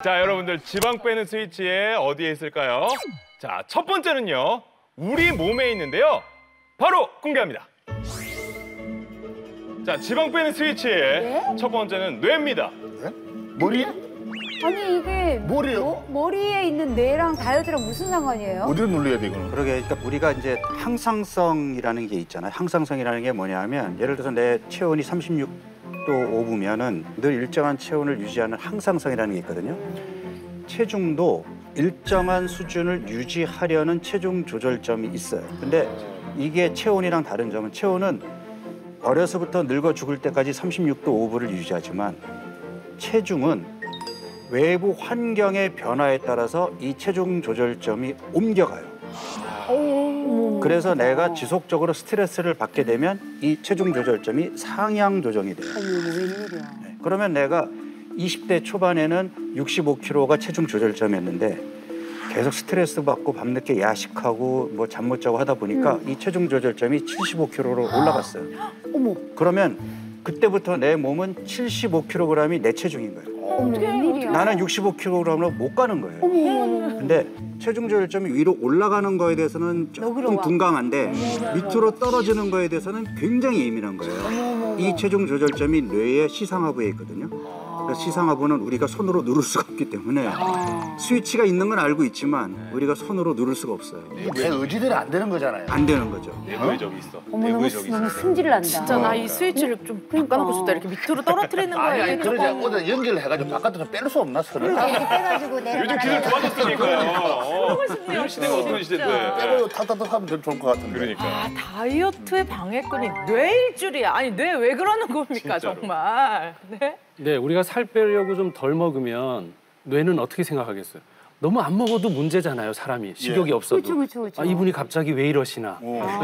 자, 여러분들 지방 빼는 스위치에 어디에 있을까요? 자, 첫 번째는요. 우리 몸에 있는데요. 바로 공개합니다. 자, 지방 빼는 스위치의 첫 번째는 뇌입니다. 네? 머리? 아니 이게 머리요? 머리에 있는 뇌랑 다이어트랑 무슨 상관이에요? 어디를 눌러야 돼 이거는? 그러게, 그러니까 우리가 이제 항상성이라는 게 있잖아요. 항상성이라는 게 뭐냐면 예를 들어서 내 체온이 36도 5분면은 늘 일정한 체온을 유지하는 항상성이라는 게 있거든요. 체중도 일정한 수준을 유지하려는 체중 조절점이 있어요. 근데 이게 체온이랑 다른 점은 체온은 어려서부터 늙어 죽을 때까지 36도 5분을 유지하지만 체중은 외부 환경의 변화에 따라서 이 체중 조절점이 옮겨가요. 그래서 내가 지속적으로 스트레스를 받게 되면 이 체중 조절점이 상향 조정이 돼요. 네. 그러면 내가 20대 초반에는 65kg가 체중 조절점이었는데 계속 스트레스 받고 밤늦게 야식하고 뭐 잠 못 자고 하다 보니까 이 체중 조절점이 75kg로 올라갔어요. 어머. 그러면 그때부터 내 몸은 75kg이 내 체중인 거예요. 웬일이야? 나는 65kg로 못 가는 거예요. 어머. 근데 체중 조절점이 위로 올라가는 거에 대해서는 조금 둔감한데 밑으로 떨어지는 거에 대해서는 굉장히 예민한 거예요. 이 체중 조절점이 뇌의 시상하부에 있거든요. 그래서 시상하부는 우리가 손으로 누를 수가 없기 때문에 스위치가 있는 건 알고 있지만 우리가 손으로 누를 수가 없어요. 내 의지대로 안 되는 거잖아요. 안 되는 거죠. 내부의 적이 있어. 어머 내부의 적이 너무 있어. 승질난다. 진짜 나 이 스위치를 좀 바꿔놓고 싶다. 이렇게 밑으로 떨어뜨리는 거예요. 아니 그러자 어디 연결해가지고 바깥으로 뺄 수 없나 서를? 이렇게 빼가지고 요즘 내려가는 기술 좋아졌으니까요. 싶네요. 요즘 시대가 어떤 시대인데. 빼고 탁탁탁 하면 더 좋을 것 같은데. 그러니까. 아, 다이어트의 방해꾼이 뇌일 줄이야. 아니, 뇌 왜 그러는 겁니까, 진짜로. 정말. 네? 네, 우리가 살 빼려고 좀 덜 먹으면 뇌는 어떻게 생각하겠어요? 너무 안 먹어도 문제잖아요, 사람이. 식욕이 없어도. 그렇죠. 아, 이분이 갑자기 왜 이러시나.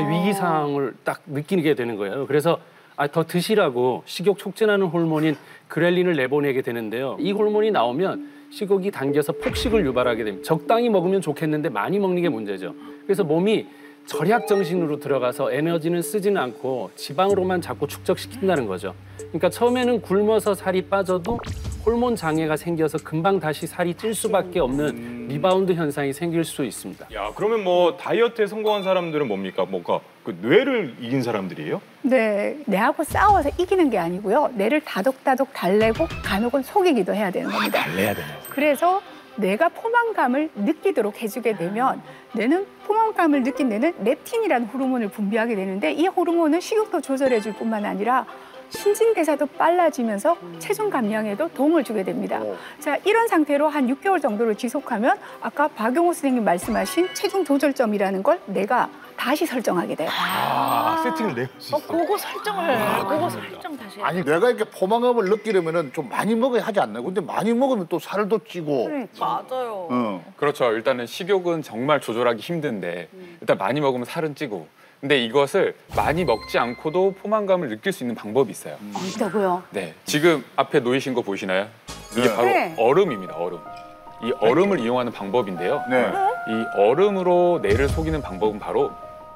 위기상을 딱 느끼게 되는 거예요. 그래서 더 드시라고 식욕 촉진하는 호르몬인 그렐린을 내보내게 되는데요. 이 호르몬이 나오면 식욕이 당겨서 폭식을 유발하게 됩니다. 적당히 먹으면 좋겠는데 많이 먹는 게 문제죠. 그래서 몸이 절약 정신으로 들어가서 에너지는 쓰지는 않고 지방으로만 자꾸 축적시킨다는 거죠. 그러니까 처음에는 굶어서 살이 빠져도 호르몬 장애가 생겨서 금방 다시 살이 찔 수밖에 없는 리바운드 현상이 생길 수 있습니다. 야, 그러면 뭐 다이어트에 성공한 사람들은 뭡니까? 뭔가 그 뇌를 이긴 사람들이에요? 네, 뇌하고 싸워서 이기는 게 아니고요. 뇌를 다독다독 달래고 간혹은 속이기도 해야 되는 겁니다. 달래야 되네. 그래서 뇌가 포만감을 느끼도록 해주게 되면 뇌는 포만감을 느낀 뇌는 렙틴이라는 호르몬을 분비하게 되는데 이 호르몬은 식욕도 조절해줄 뿐만 아니라 신진대사도 빨라지면서 체중 감량에도 도움을 주게 됩니다. 자, 이런 상태로 한 6개월 정도를 지속하면 아까 박용호 선생님 말씀하신 체중 조절점이라는 걸 내가 다시 설정하게 돼요. 세팅을 내볼 수 있어. 그거 설정을, 그거 설정 다시. 아니 내가 이렇게 포만감을 느끼려면은 좀 많이 먹어야 하지 않나요? 근데 많이 먹으면 또 살도 찌고. 맞아요. 그렇죠. 일단은 식욕은 정말 조절하기 힘든데 일단 많이 먹으면 살은 찌고. 근데 이것을 많이 먹지 않고도 포만감을 느낄 수 있는 방법이 있어요. 있다고요? 네, 지금 앞에 놓이신 거 보이시나요? 이게 바로 네. 얼음입니다. 얼음. 이 얼음을 이용하는 방법인데요. 네. 이 얼음으로 뇌를 속이는 방법은 바로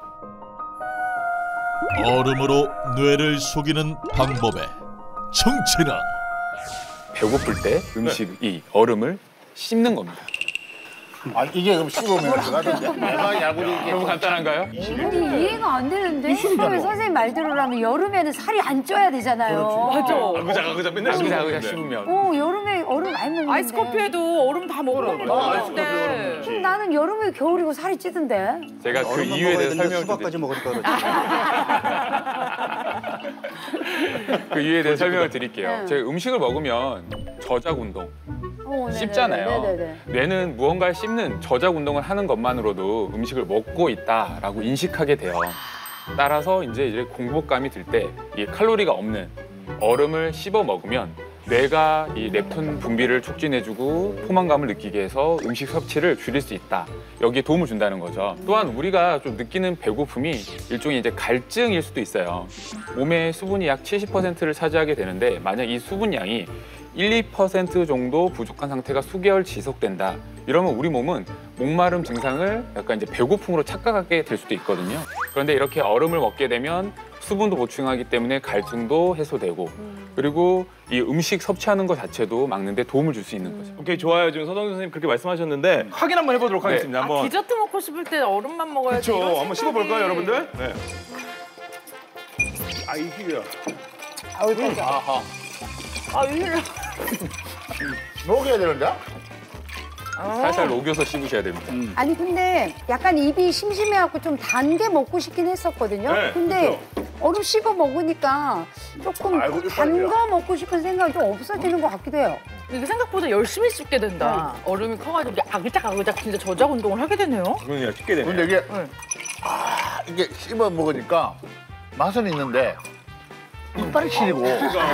얼음으로 뇌를 속이는 방법의 정체는 배고플 때 음식 이 얼음을 씹는 겁니다. 아 이게 그럼 씹으면 들어가던데. 내가 야구를 이게 너무 간단한가요? 아니 이해가 안 되는데 처음에 선생님 말대로라면 여름에는 살이 안 쪄야 되잖아요. 맞아. 아그자 맨날 아그자 씹으면. 여름에 얼음 많이 먹는데. 아이스 커피에도 얼음 다 먹으라고 아이스 커피 얼음 그러는데. 먹지. 나는 여름에 겨울이고 살이 찌던데. 제가 그 얼음만 이유에 먹어야 대해서 되는데 설명을 수박까지 먹으니까 그렇죠. 그 이유에 대해서 설명을 드릴게요. 네. 제가 음식을 먹으면 저작 운동 네네네. 씹잖아요. 네네네. 뇌는 무언가를 씹는 저작 운동을 하는 것만으로도 음식을 먹고 있다라고 인식하게 돼요. 따라서 이제 공복감이 들 때 이 칼로리가 없는 얼음을 씹어 먹으면 뇌가 이 렙톤 분비를 촉진해주고 포만감을 느끼게 해서 음식 섭취를 줄일 수 있다. 여기에 도움을 준다는 거죠. 또한 우리가 좀 느끼는 배고픔이 일종의 이제 갈증일 수도 있어요. 몸의 수분이 약 70%를 차지하게 되는데 만약 이 수분 양이 1, 2% 정도 부족한 상태가 수개월 지속된다. 이러면 우리 몸은 목마름 증상을 약간 이제 배고픔으로 착각하게 될 수도 있거든요. 그런데 이렇게 얼음을 먹게 되면 수분도 보충하기 때문에 갈증도 해소되고 그리고 이 음식 섭취하는 것 자체도 막는 데 도움을 줄 수 있는 거죠. 오케이, 좋아요. 지금 서동 선생님 그렇게 말씀하셨는데 확인 한번 해보도록 하겠습니다. 한번. 디저트 먹고 싶을 때 얼음만 먹어야지. 그렇죠. 이런 한번 생각이- 씹어볼까요, 여러분들? 네. 아 이게 아, 이래. 녹여야 되는데? 살살 녹여서 씹으셔야 됩니다. 아니 근데 약간 입이 심심해갖고 좀 단 게 먹고 싶긴 했었거든요. 네, 근데 얼음 씹어 먹으니까 조금 아이고, 단 거 먹고 싶은 생각이 좀 없어지는 것 같기도 해요. 이게 생각보다 열심히 씹게 된다. 얼음이 커가지고 이게 아글짝아글짝 진짜 저작 운동을 하게 되네요. 그러네요. 쉽게 되네요. 근데 이게 네. 이게 씹어 먹으니까 맛은 있는데 이빨이 시리고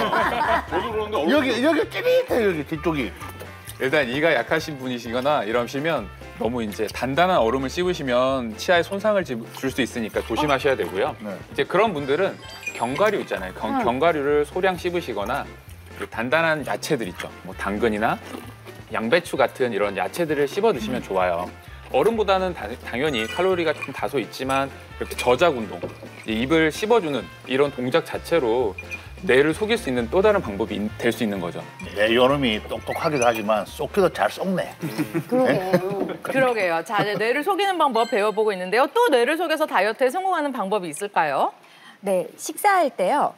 저도 그런데 얼음 여기 찌릿해 여기 뒤쪽이. 일단 이가 약하신 분이시거나 이러시면 너무 이제 단단한 얼음을 씹으시면 치아에 손상을 줄 수 있으니까 조심하셔야 되고요. 네. 이제 그런 분들은 견과류 있잖아요. 견과류를 소량 씹으시거나 그 단단한 야채들 있죠. 뭐 당근이나 양배추 같은 이런 야채들을 씹어 드시면 좋아요. 얼음보다는 당연히 칼로리가 좀 다소 있지만 이렇게 저작 운동, 입을 씹어주는 이런 동작 자체로 뇌를 속일 수 있는 또 다른 방법이 될 수 있는 거죠. 내 요놈이 똑똑하기도 하지만 쏙기도 잘 쏙네. 그러게. 그러게요. 자, 이제 뇌를 속이는 방법 배워보고 있는데요. 또 뇌를 속여서 다이어트에 성공하는 방법이 있을까요? 네, 식사할 때요.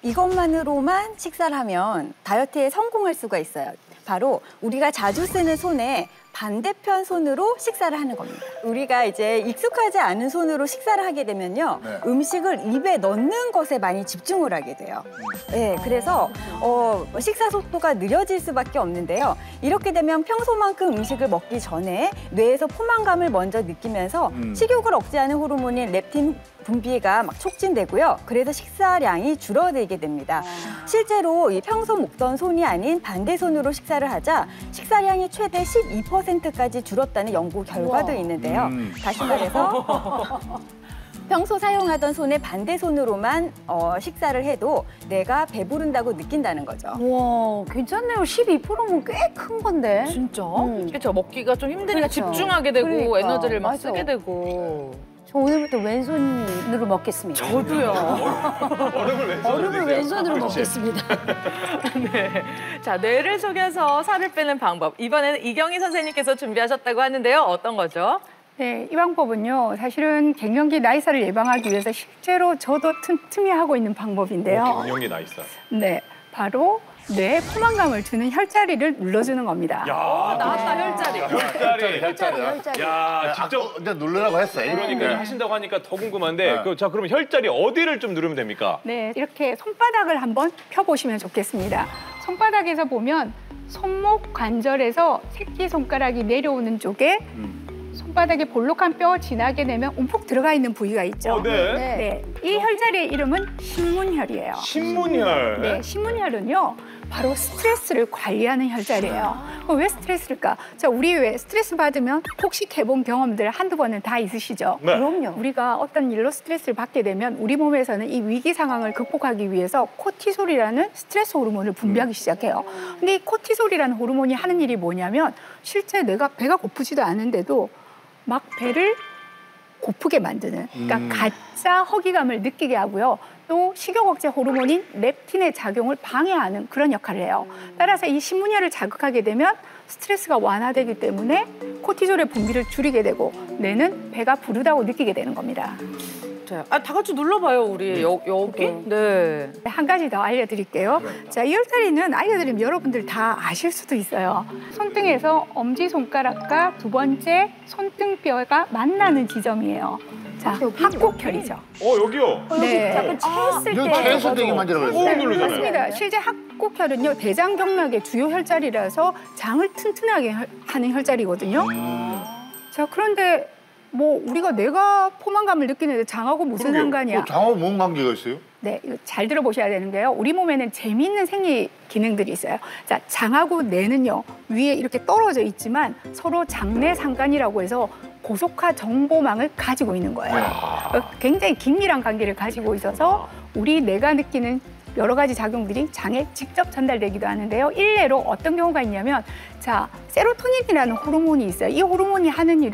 이것만으로만 식사를 하면 다이어트에 성공할 수가 있어요. 바로 우리가 자주 쓰는 손에 반대편 손으로 식사를 하는 겁니다. 우리가 이제 익숙하지 않은 손으로 식사를 하게 되면요. 네. 음식을 입에 넣는 것에 많이 집중을 하게 돼요. 네, 그래서 식사 속도가 느려질 수밖에 없는데요. 이렇게 되면 평소만큼 음식을 먹기 전에 뇌에서 포만감을 먼저 느끼면서 식욕을 억제하는 호르몬인 렙틴 분비가 막 촉진되고요. 그래서 식사량이 줄어들게 됩니다. 실제로 이 평소 먹던 손이 아닌 반대 손으로 식사를 하자 식사량이 최대 12%까지 줄었다는 연구 결과도 있는데요. 다시 말해서 평소 사용하던 손의 반대 손으로만 식사를 해도 내가 배부른다고 느낀다는 거죠. 와, 괜찮네요. 12%면 꽤 큰 건데. 진짜? 그렇죠. 먹기가 좀 힘드니까 그렇죠. 집중하게 되고 그러니까, 에너지를 막 맞아. 쓰게 되고. 저 오늘부터 왼손으로 먹겠습니다. 저도요. 얼음을 왼손으로 먹겠습니다. 네. 자, 뇌를 속여서 살을 빼는 방법. 이번에는 이경희 선생님께서 준비하셨다고 하는데요. 어떤 거죠? 네, 이 방법은요. 사실은 갱년기 나이살을 예방하기 위해서 실제로 저도 틈틈이 하고 있는 방법인데요. 갱년기 나이살. 네, 바로 뇌에 포만감을 주는 혈자리를 눌러주는 겁니다. 야, 나왔다, 혈자리. 혈자리. 야, 직접 근데 누르라고 했어요. 그러니까 하신다고 하니까 더 궁금한데 자, 그러면 혈자리 어디를 좀 누르면 됩니까? 네, 이렇게 손바닥을 한번 펴보시면 좋겠습니다. 손바닥에서 보면 손목 관절에서 새끼손가락이 내려오는 쪽에 손바닥에 볼록한 뼈 지나게 되면 움푹 들어가 있는 부위가 있죠. 네. 네, 이 혈자리의 이름은 신문혈이에요. 신문혈. 네, 신문혈은요. 바로 스트레스를 관리하는 혈자리예요. 그럼 왜 스트레스일까? 자, 우리 왜 스트레스 받으면 혹시 해본 경험들 한두 번은 다 있으시죠? 네. 그럼요. 우리가 어떤 일로 스트레스를 받게 되면 우리 몸에서는 이 위기 상황을 극복하기 위해서 코티솔이라는 스트레스 호르몬을 분비하기 시작해요. 근데 이 코티솔이라는 호르몬이 하는 일이 뭐냐면 실제 내가 배가 고프지도 않은데도 막 배를 고프게 만드는, 그러니까 가짜 허기감을 느끼게 하고요. 또 식욕 억제 호르몬인 렙틴의 작용을 방해하는 그런 역할을 해요. 따라서 이 신문혈을 자극하게 되면 스트레스가 완화되기 때문에 코티졸의 분비를 줄이게 되고 뇌는 배가 부르다고 느끼게 되는 겁니다. 아, 다 같이 눌러봐요, 우리. 여기? 네. 한 가지 더 알려드릴게요. 자, 이 혈자리는 알려드리면 여러분들 다 아실 수도 있어요. 손등에서 엄지손가락과 두 번째 손등뼈가 만나는 지점이에요. 자, 합곡혈이죠. 여기요. 네. 약간 체했을 여기 때. 체했을 때 만지라고 그랬어요. 누르잖아요. 맞습니다. 실제 합곡혈은요, 대장경락의 주요 혈자리라서 장을 튼튼하게 하는 혈자리거든요. 자, 그런데 뭐 우리가 내가 포만감을 느끼는데 장하고 무슨 상관이야? 장하고 뭔 관계가 있어요? 네, 이거 잘 들어보셔야 되는 게요. 우리 몸에는 재미있는 생리 기능들이 있어요. 자, 장하고 뇌는요, 위에 이렇게 떨어져 있지만 서로 장내 상관이라고 해서 고속화 정보망을 가지고 있는 거예요. 굉장히 긴밀한 관계를 가지고 있어서 우리 뇌가 느끼는 여러 가지 작용들이 장에 직접 전달되기도 하는데요. 일례로 어떤 경우가 있냐면, 자, 세로토닌이라는 호르몬이 있어요. 이 호르몬이 하는 일은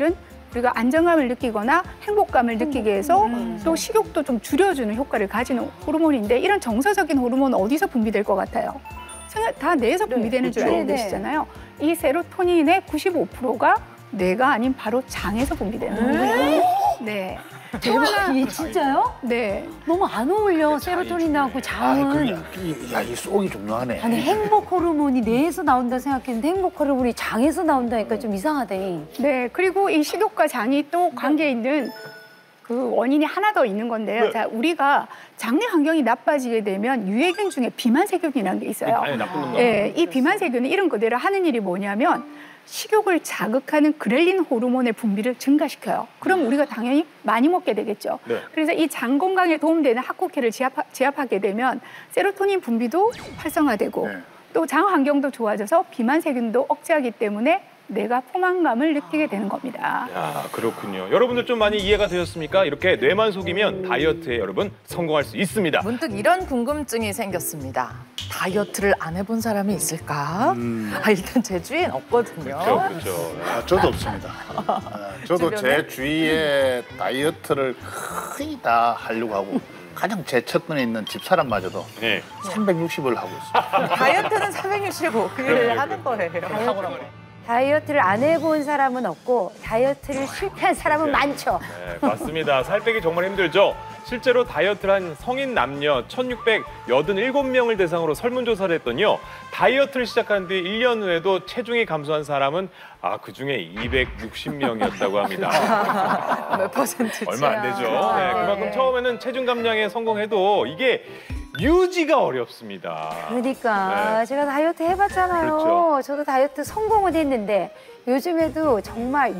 우리가 안정감을 느끼거나 행복감을 느끼게 해서 또 식욕도 좀 줄여주는 효과를 가지는 호르몬인데 이런 정서적인 호르몬은 어디서 분비될 것 같아요? 다 뇌에서 분비되는 줄 알고 계시잖아요. 이 세로토닌의 95%가 뇌가 아닌 바로 장에서 분비되는 겁니다. 네. 대박. 이게 진짜요? 네. 너무 안 어울려. 세로토닌 나오고 장은. 이 속이 중요하네. 아니 행복 호르몬이 뇌에서 나온다 생각했는데 행복 호르몬이 장에서 나온다니까 좀 이상하네. 네. 그리고 이 식욕과 장이 또 관계 있는 그 원인이 하나 더 있는 건데요. 네. 자, 우리가 장내 환경이 나빠지게 되면 유해균 중에 비만세균이라는 게 있어요. 아니, 나쁜 놈. 네, 이 비만세균은 이름 그대로 하는 일이 뭐냐면 식욕을 자극하는 그렐린 호르몬의 분비를 증가시켜요. 그럼 우리가 당연히 많이 먹게 되겠죠. 네. 그래서 이 장 건강에 도움되는 학국회를 제압하게 되면 세로토닌 분비도 활성화되고 네. 또 장 환경도 좋아져서 비만세균도 억제하기 때문에 뇌가 포만감을 느끼게 되는 겁니다. 야, 그렇군요. 여러분들 좀 많이 이해가 되셨습니까? 이렇게 뇌만 속이면 다이어트에 여러분 성공할 수 있습니다. 문득 이런 궁금증이 생겼습니다. 다이어트를 안 해본 사람이 있을까? 일단 제 주위엔 없거든요. 그렇죠. 저도 없습니다. 저도 제 주위에 다이어트를 거의 다 하려고 하고 가장 제 첫번에 있는 집사람마저도 네. 360을 하고 있어요. 다이어트는 465일 하는 거예요. 다이어트를 안 해본 사람은 없고 다이어트를 실패한 사람은 많죠. 네, 맞습니다. 살 빼기 정말 힘들죠. 실제로 다이어트를 한 성인 남녀 1,687명을 대상으로 설문조사를 했더니요. 다이어트를 시작한 뒤 1년 후에도 체중이 감소한 사람은 그중에 260명이었다고 합니다. 몇 퍼센트지? 얼마 안 되죠. 네, 그만큼 처음에는 체중 감량에 성공해도 이게 유지가 어렵습니다. 그러니까 네. 제가 다이어트 해봤잖아요. 그렇죠. 저도 다이어트 성공은 했는데 요즘에도 정말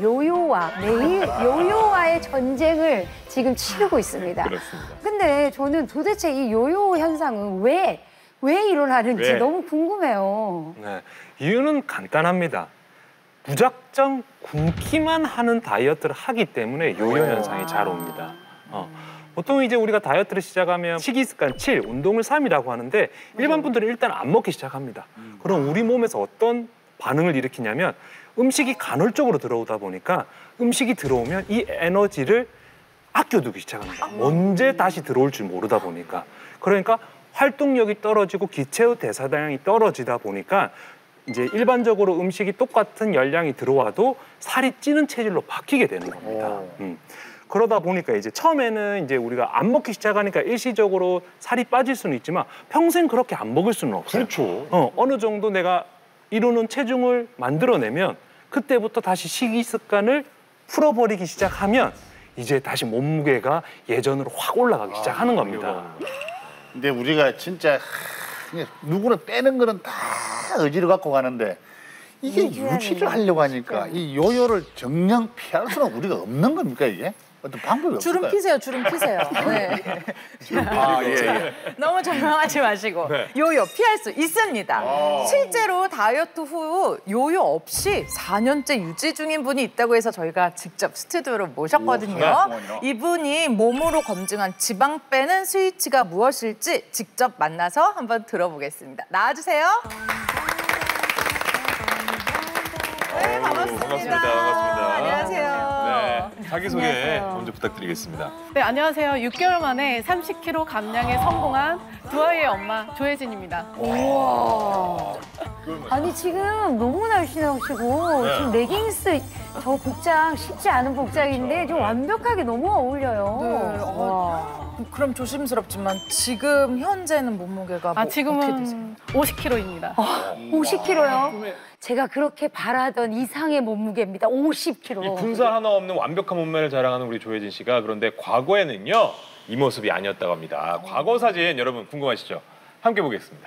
요요와의 전쟁을 지금 치르고 있습니다. 그렇습니다. 근데 저는 도대체 이 요요 현상은 왜 일어나는지 왜? 너무 궁금해요. 네, 이유는 간단합니다. 무작정 굶기만 하는 다이어트를 하기 때문에 요요 현상이 잘 옵니다. 보통 이제 우리가 다이어트를 시작하면 식이 습관 7, 운동을 3이라고 하는데 일반 분들은 일단 안 먹기 시작합니다. 그럼 우리 몸에서 어떤 반응을 일으키냐면 음식이 간헐적으로 들어오다 보니까 음식이 들어오면 이 에너지를 아껴두기 시작합니다. 언제 다시 들어올 줄 모르다 보니까. 그러니까 활동력이 떨어지고 기체 대사량이 떨어지다 보니까 이제 일반적으로 음식이 똑같은 열량이 들어와도 살이 찌는 체질로 바뀌게 되는 겁니다. 그러다 보니까 이제 처음에는 이제 우리가 안 먹기 시작하니까 일시적으로 살이 빠질 수는 있지만 평생 그렇게 안 먹을 수는 없어요. 그렇죠. 어느 정도 내가 이루는 체중을 만들어내면 그때부터 다시 식이 습관을 풀어버리기 시작하면 이제 다시 몸무게가 예전으로 확 올라가기 시작하는 겁니다. 근데 우리가 진짜 누구나 빼는 거는 다 의지를 갖고 가는데 이게 유지를 하려고 하니까 이 요요를 정녕 피할 수는 우리가 없는 겁니까 이게? 어떤 방법이 없을까요? 주름 피세요. 네. 예. 너무 전망하지 마시고 요요 피할 수 있습니다. 실제로 다이어트 후 요요 없이 4년째 유지 중인 분이 있다고 해서 저희가 직접 스튜디오로 모셨거든요. 이분이 몸으로 검증한 지방 빼는 스위치가 무엇일지 직접 만나서 한번 들어보겠습니다. 나와주세요. 네, 반갑습니다. 반갑습니다. 네, 자기소개 안녕하세요. 먼저 부탁드리겠습니다. 네, 안녕하세요. 6개월 만에 30kg 감량에 성공한 두 아이의 엄마 조혜진입니다. 우와. 아니 지금 너무 날씬하시고 네. 지금 레깅스 저 복장 쉽지 않은 복장인데 좀 완벽하게 너무 어울려요. 네, 와. 그럼 조심스럽지만 지금 현재는 몸무게가 어떻게 되세요? 지금은 50kg입니다. 50kg요? 제가 그렇게 바라던 이상의 몸무게입니다. 50kg. 이 분사 하나 없는 완벽한 몸매를 자랑하는 우리 조혜진 씨가 그런데 과거에는요 이 모습이 아니었다고 합니다. 과거 사진 여러분 궁금하시죠? 함께 보겠습니다.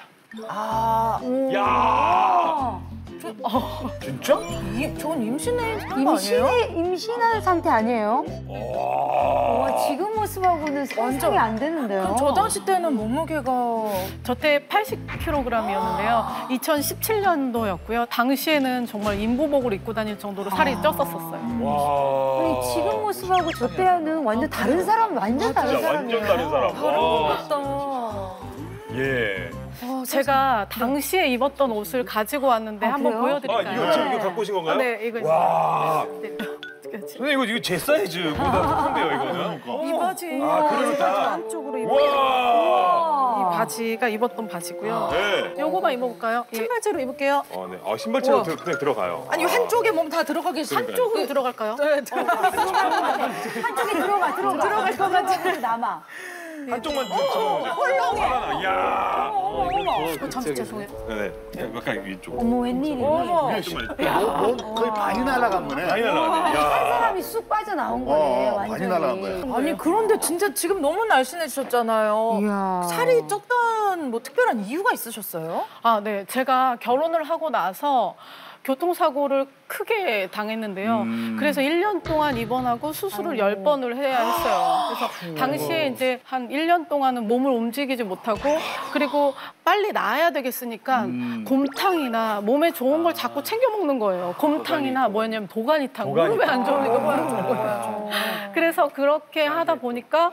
야, 진짜? 저건 임신한 거 아니에요? 임신한 상태 아니에요? 와, 지금 모습하고는 상상이 안 되는데요. 그럼 저 당시 때는 몸무게가 저 때 80kg이었는데요. 2017년도였고요. 당시에는 정말 인부복을 입고 다닐 정도로 살이 쪘었어요. 와. 아니, 지금 모습하고 저 때는 완전 다른 사람, 완전 다른 진짜 사람이에요. 완전 다른 사람. 다른 것 같다. 예. 제가 당시에 입었던 옷을 가지고 왔는데 한번 그래요? 보여드릴까요? 이거 지금 이거 갖고 오신 건가요? 네, 이거 와. 네. 근데 이거 제 사이즈보다 큰데요, 이거는. 이 바지. 아, 그래도 다. 한쪽으로 입 와. 이 바지가 입었던 바지고요. 네. 요거만 입어볼까요? 신발째로 입을게요. 네. 신발채로 그냥 들어가요. 아니 한쪽에 몸 다 들어가기 한쪽으로 들어갈까요? 네, 한쪽에 들어갈 것 같아. 남아. 한쪽만 들어가죠. 이야. 잠시 죄송해요. 네. 약간 위쪽. 어머 웬일이니? 거의 반이 날아간 거네. 많이 날아가네. 한 사람이 쑥 빠져나온 거네. 완전히. 많이 날아간 거야. 아니 그런데 진짜 지금 너무 날씬해지셨잖아요. 이야. 살이 쪘던 뭐 특별한 이유가 있으셨어요? 아, 네. 제가 결혼을 하고 나서 교통사고를 크게 당했는데요. 그래서 1년 동안 입원하고 수술을 10번을 해야 했어요. 그래서 당시에 이제 한 1년 동안은 몸을 움직이지 못하고 그리고 빨리 나아야 되겠으니까 곰탕이나 몸에 좋은 걸 자꾸 챙겨 먹는 거예요. 곰탕이나 뭐였냐면 도가니탕. 무릎에 안 좋으니까 무릎 먹는 거예요. 그래서 그렇게 하다 보니까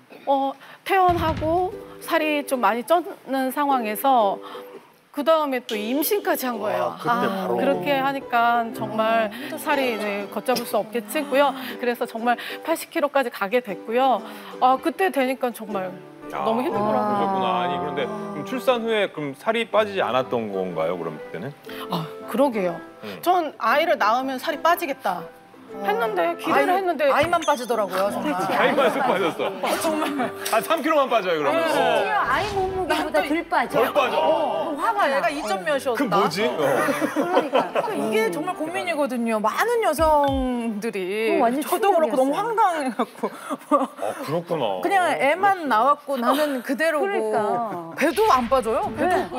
퇴원하고 살이 좀 많이 쪘는 상황에서 그 다음에 또 임신까지 한 거예요. 그렇게 하니까 정말 살이 걷잡을 수 없겠고요. 그래서 정말 80kg까지 가게 됐고요. 그때 되니까 정말 너무 힘들더라고요. 그러셨구나. 아니 그런데 그럼 출산 후에 그럼 살이 빠지지 않았던 건가요? 그럼 그때는? 그러게요. 전 아이를 낳으면 살이 빠지겠다. 했는데 기대를 했는데 아이만 빠지더라고요. 정말. 아이만 쑥 빠졌어. 정말. 3kg만 빠져요 그러면. 심지어 아이 몸무게보다 덜 빠져. 덜 빠져. 화가 나. 얘가 2점 몇이었다. 그 뭐지? 그러니까. 이게 정말 고민이거든요. 많은 여성들이 완전 저도 그렇고 너무 충격이었어요. 황당해갖고 그렇구나. 그냥 애만 나왔고 나는 그대로고 그러니까. 배도 안 빠져요. 배도 네.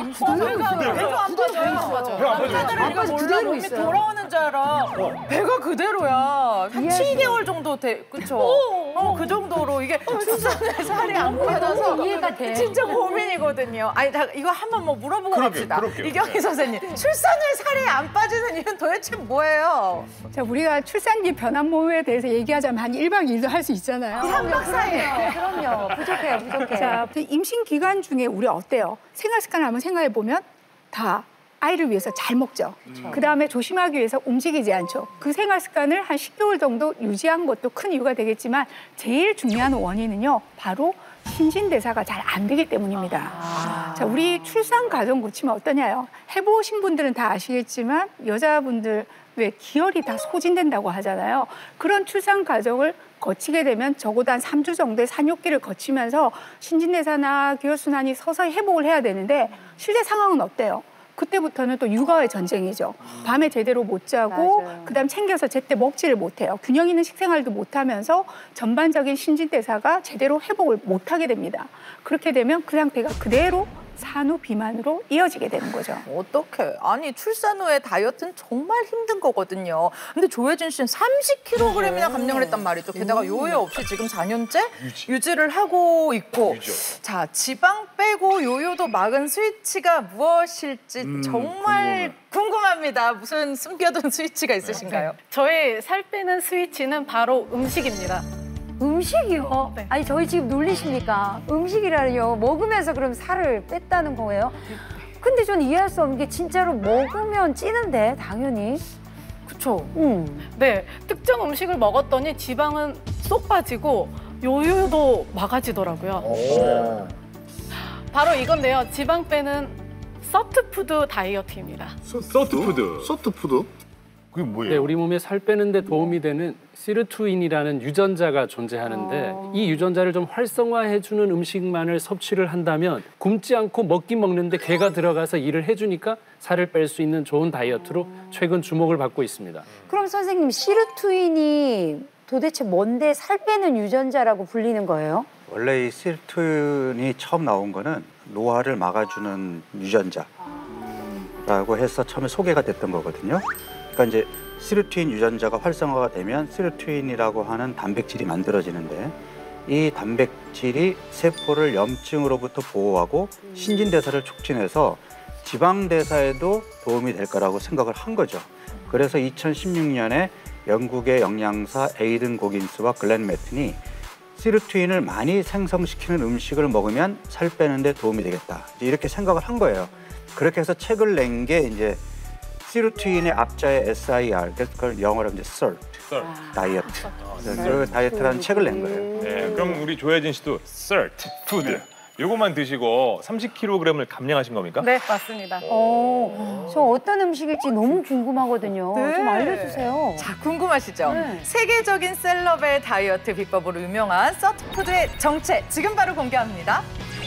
배도 안 빠져요. 배안 빠져요. 남자들은 이거 몰라 몸이 있어요. 돌아오는 줄 알아. 배가 그대로야. 한 7개월 정도 돼, 그쵸? 그 정도로 이게 출산에 살이 안 빠져서 너무 이해가 돼. 진짜 고민이거든요. 아니, 이거 한번 뭐 물어보고 갑시다. 그럴게요. 이경희 선생님, 출산 후에 살이 안 빠지는 이유는 도대체 뭐예요? 자, 우리가 출산기 변환 몸에 대해서 얘기하자면 한 1박 2일도 할 수 있잖아요. 3박 4일. 그럼요. 부족해. 자, 임신 기간 중에 우리 어때요? 생활 습관 한번 생각해 보면 다 아이를 위해서 잘 먹죠. 그다음에 조심하기 위해서 움직이지 않죠. 그 생활 습관을 한 10개월 정도 유지한 것도 큰 이유가 되겠지만 제일 중요한 원인은요. 바로 신진대사가 잘 안 되기 때문입니다. 자, 우리 출산 과정 거치면 어떠냐요? 해보신 분들은 다 아시겠지만 여자분들 왜 기혈이 다 소진된다고 하잖아요. 그런 출산 과정을 거치게 되면 적어도 한 3주 정도의 산욕기를 거치면서 신진대사나 기혈순환이 서서히 회복을 해야 되는데 실제 상황은 어때요? 그때부터는 또 육아의 전쟁이죠. 밤에 제대로 못 자고 그다음 챙겨서 제때 먹지를 못해요. 균형 있는 식생활도 못하면서 전반적인 신진대사가 제대로 회복을 못하게 됩니다. 그렇게 되면 그 상태가 그대로 산후 비만으로 이어지게 되는 거죠. 어떡해. 아니, 출산 후에 다이어트는 정말 힘든 거거든요. 근데 조혜진 씨는 30kg이나 감량을 했단 말이죠. 게다가 요요 없이 지금 4년째 유지를 하고 있고. 자, 지방 빼고 요요도 막은 스위치가 무엇일지 정말 궁금합니다. 무슨 숨겨둔 스위치가 있으신가요? 저의 살 빼는 스위치는 바로 음식입니다. 음식이요? 네. 아니 저희 지금 놀리십니까? 음식이라뇨. 먹으면서 그럼 살을 뺐다는 거예요? 근데 전 이해할 수 없는 게 진짜로 먹으면 찌는데 당연히. 그쵸? 네, 특정 음식을 먹었더니 지방은 쏙 빠지고 요요도 막아지더라고요. 바로 이건데요. 지방 빼는 서트푸드 다이어트입니다. 서트푸드. 소트푸드? 그게 뭐예요? 네, 우리 몸에 살 빼는데 도움이 되는 시르투인이라는 유전자가 존재하는데 이 유전자를 좀 활성화해주는 음식만을 섭취를 한다면 굶지 않고 먹긴 먹는데 개가 들어가서 일을 해주니까 살을 뺄 수 있는 좋은 다이어트로 최근 주목을 받고 있습니다. 그럼 선생님 시르투인이 도대체 뭔데 살 빼는 유전자라고 불리는 거예요? 원래 이 시르투인이 처음 나온 거는 노화를 막아주는 유전자라고 해서 처음에 소개가 됐던 거거든요. 그러니까 이제 시르투인 유전자가 활성화가 되면 시르투인이라고 하는 단백질이 만들어지는데 이 단백질이 세포를 염증으로부터 보호하고 신진대사를 촉진해서 지방대사에도 도움이 될 거라고 생각을 한 거죠. 그래서 2016년에 영국의 영양사 에이든 고긴스와 글렌 매튼이 시르투인을 많이 생성시키는 음식을 먹으면 살 빼는 데 도움이 되겠다. 이렇게 생각을 한 거예요. 그렇게 해서 책을 낸 게 이제 시르투인의 앞자에 SIR, 그걸 영어로 이제 SIRT, 다이어트. 그 다이어트라는 책을 낸 거예요. 네, 그럼 우리 조혜진 씨도 CERT 푸드 요것만 드시고 30kg을 감량하신 겁니까? 네, 맞습니다. 저 어떤 음식일지 너무 궁금하거든요. 네. 좀 알려주세요. 자, 궁금하시죠? 네. 세계적인 셀럽의 다이어트 비법으로 유명한 서트푸드의 정체 지금 바로 공개합니다.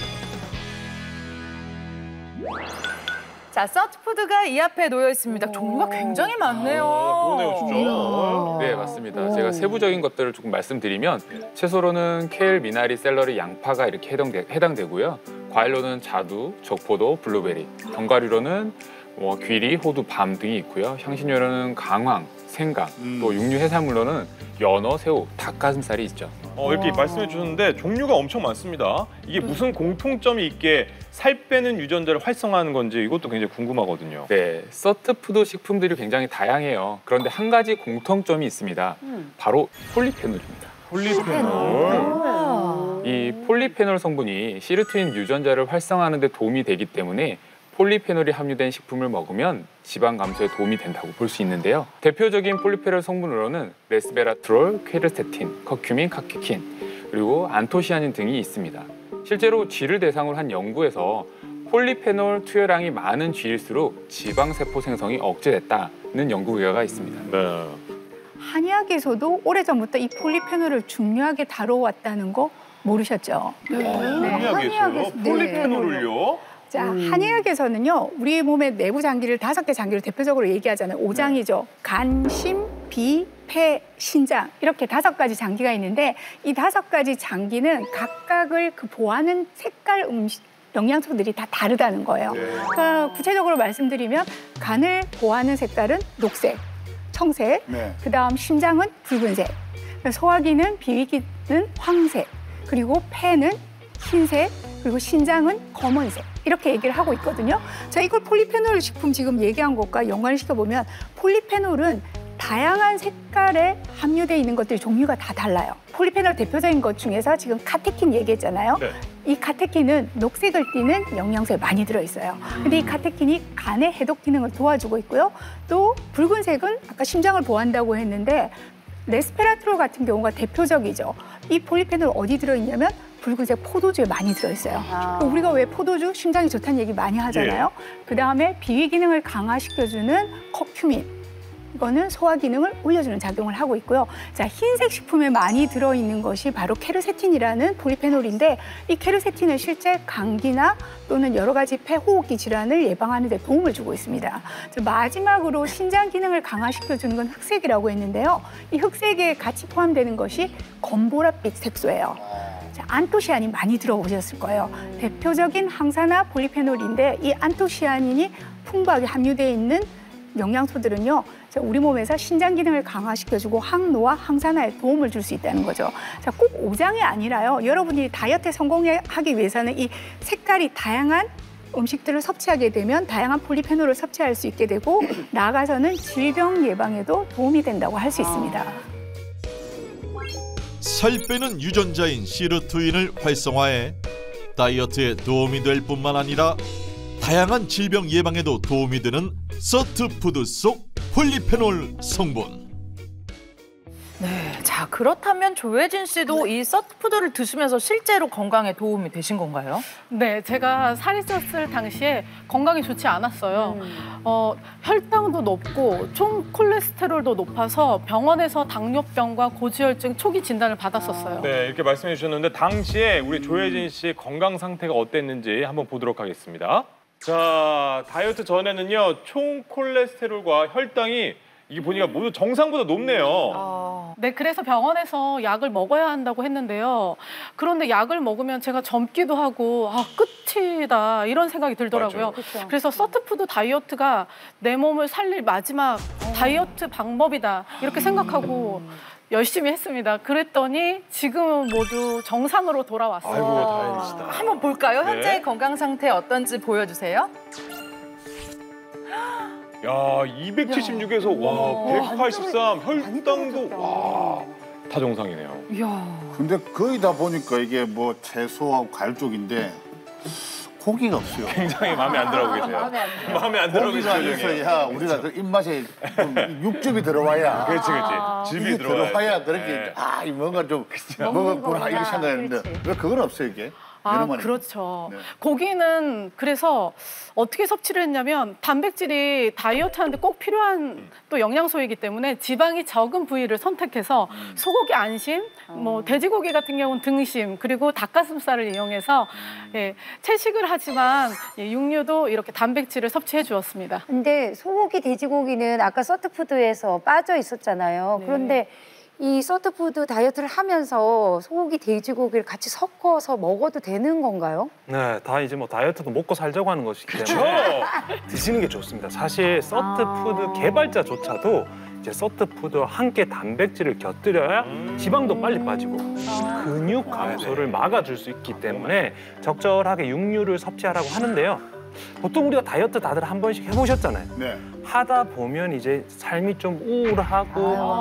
자, 서트푸드가 이 앞에 놓여 있습니다. 종류가 굉장히 많네요. 그러네요, 진짜. 네, 맞습니다. 제가 세부적인 것들을 조금 말씀드리면 채소로는 케일, 미나리, 샐러리, 양파가 이렇게 해당되고요. 과일로는 자두, 적포도, 블루베리, 견과류로는 귀리, 호두, 밤 등이 있고요. 향신료로는 강황, 생강, 또 육류 해산물로는 연어, 새우, 닭가슴살이 있죠. 이렇게 말씀해 주셨는데 종류가 엄청 많습니다. 이게 무슨 공통점이 있게 살 빼는 유전자를 활성화하는 건지 이것도 굉장히 궁금하거든요. 네, 서트푸드 식품들이 굉장히 다양해요. 그런데 한 가지 공통점이 있습니다. 바로 폴리페놀입니다. 폴리페놀. 이 폴리페놀 성분이 시르투인 유전자를 활성화하는 데 도움이 되기 때문에 폴리페놀이 함유된 식품을 먹으면 지방 감소에 도움이 된다고 볼 수 있는데요. 대표적인 폴리페놀 성분으로는 레스베라트롤, 퀘르세틴, 커큐민, 카키킨, 그리고 안토시아닌 등이 있습니다. 실제로 쥐를 대상으로 한 연구에서 폴리페놀 투여량이 많은 쥐일수록 지방세포 생성이 억제됐다는 연구 결과가 있습니다. 네. 한의학에서도 오래전부터 이 폴리페놀을 중요하게 다뤄왔다는 거 모르셨죠? 한의학에서요? 폴리페놀을요? 자, 한의학에서는요, 우리 몸의 내부 장기를 5개 장기를 대표적으로 얘기하잖아요. 오장이죠. 간, 심, 비, 폐, 신장 이렇게 5가지 장기가 있는데 이 5가지 장기는 각각을 보하는 색깔 영양소들이 다 다르다는 거예요. 그러니까 구체적으로 말씀드리면 간을 보하는 색깔은 녹색, 청색, 그다음 심장은 붉은색, 소화기는 비위기는 황색, 그리고 폐는 흰색, 그리고 신장은 검은색 이렇게 얘기를 하고 있거든요. 자, 이걸 폴리페놀 식품 지금 얘기한 것과 연관을 시켜보면 폴리페놀은 다양한 색깔에 함유되어 있는 것들이 종류가 다 달라요. 폴리페놀 대표적인 것 중에서 지금 카테킨 얘기했잖아요. 네. 이 카테킨은 녹색을 띠는 영양소에 많이 들어있어요. 근데 이 카테킨이 간의 해독 기능을 도와주고 있고요. 또 붉은색은 아까 심장을 보호한다고 했는데 레스페라트롤 같은 경우가 대표적이죠. 이 폴리페놀 어디 들어있냐면 붉은색 포도주에 많이 들어있어요. 우리가 왜 포도주 심장이 좋다는 얘기 많이 하잖아요. 그다음에 비위 기능을 강화시켜주는 커큐민. 이거는 소화 기능을 올려주는 작용을 하고 있고요. 자, 흰색 식품에 많이 들어있는 것이 바로 케르세틴이라는 폴리페놀인데 이 케르세틴은 실제 감기나 또는 여러 가지 폐호흡기 질환을 예방하는 데 도움을 주고 있습니다. 자, 마지막으로 신장 기능을 강화시켜주는 건 흑색이라고 했는데요. 이 흑색에 같이 포함되는 것이 검보랏빛 색소예요. 자, 안토시아닌 많이 들어보셨을 거예요. 대표적인 항산화 폴리페놀인데 이 안토시아닌이 풍부하게 함유되어 있는 영양소들은요, 우리 몸에서 신장 기능을 강화시켜주고 항노화, 항산화에 도움을 줄 수 있다는 거죠. 자, 꼭 오장이 아니라요. 여러분이 다이어트에 성공하기 위해서는 이 색깔이 다양한 음식들을 섭취하게 되면 다양한 폴리페놀을 섭취할 수 있게 되고 나아가서는 질병 예방에도 도움이 된다고 할 수 있습니다. 살 빼는 유전자인 시르투인을 활성화해 다이어트에 도움이 될 뿐만 아니라 다양한 질병 예방에도 도움이 되는 서트푸드 속 폴리페놀 성분. 네, 자, 그렇다면 조혜진 씨도 이 서트푸드를 드시면서 실제로 건강에 도움이 되신 건가요? 네, 제가 살이 쪘을 당시에 건강이 좋지 않았어요. 혈당도 높고 총 콜레스테롤도 높아서 병원에서 당뇨병과 고지혈증 초기 진단을 받았었어요. 네, 이렇게 말씀해 주셨는데 당시에 우리 조혜진 씨 건강 상태가 어땠는지 한번 보도록 하겠습니다. 자, 다이어트 전에는요, 총 콜레스테롤과 혈당이 이게 보니까 모두 정상보다 높네요. 네, 그래서 병원에서 약을 먹어야 한다고 했는데요. 그런데 약을 먹으면 제가 젊기도 하고 끝이다 이런 생각이 들더라고요. 그래서 서트푸드 다이어트가 내 몸을 살릴 마지막 다이어트 방법이다 이렇게 생각하고 열심히 했습니다. 그랬더니 지금은 모두 정상으로 돌아왔어요. 아이고, 다행이시다. 한번 볼까요? 네. 현재의 건강 상태 어떤지 보여주세요. 야, 276에서 와, 183, 혈당도 와, 다 정상이네요. 이야. 근데 거의 다 보니까 이게 뭐 채소하고 과일 쪽인데 고기가 없어요. 굉장히 마음에 안 들어하고 계세요. 마음에 안 들어하고 고기가 계세요. 있어야 우리가 그 입맛에 좀 육즙이 들어와야. 그렇지. 즙이 이게 들어와야 그렇게 네. 이 뭔가 좀 먹었구나 이렇게 생각했는데 왜 그건 없어요 이게? 그렇죠. 네. 고기는 그래서 어떻게 섭취를 했냐면 단백질이 다이어트 하는데 꼭 필요한 또 영양소이기 때문에 지방이 적은 부위를 선택해서 소고기 안심, 뭐 돼지고기 같은 경우는 등심, 그리고 닭가슴살을 이용해서 예, 채식을 하지만 예, 육류도 이렇게 단백질을 섭취해 주었습니다. 근데 소고기, 돼지고기는 아까 서트푸드에서 빠져 있었잖아요. 네. 그런데 이 서트푸드 다이어트를 하면서 소고기, 돼지고기를 같이 섞어서 먹어도 되는 건가요? 네, 다 이제 뭐 다이어트도 먹고 살자고 하는 것이기 때문에 드시는 게 좋습니다. 사실 서트푸드 개발자조차도 이제 서트푸드와 함께 단백질을 곁들여야 지방도 빨리 빠지고 근육 감소를 막아줄 수 있기 때문에 적절하게 육류를 섭취하라고 하는데요. 보통 우리가 다이어트 다들 한 번씩 해보셨잖아요. 네. 하다 보면 이제 삶이 좀 우울하고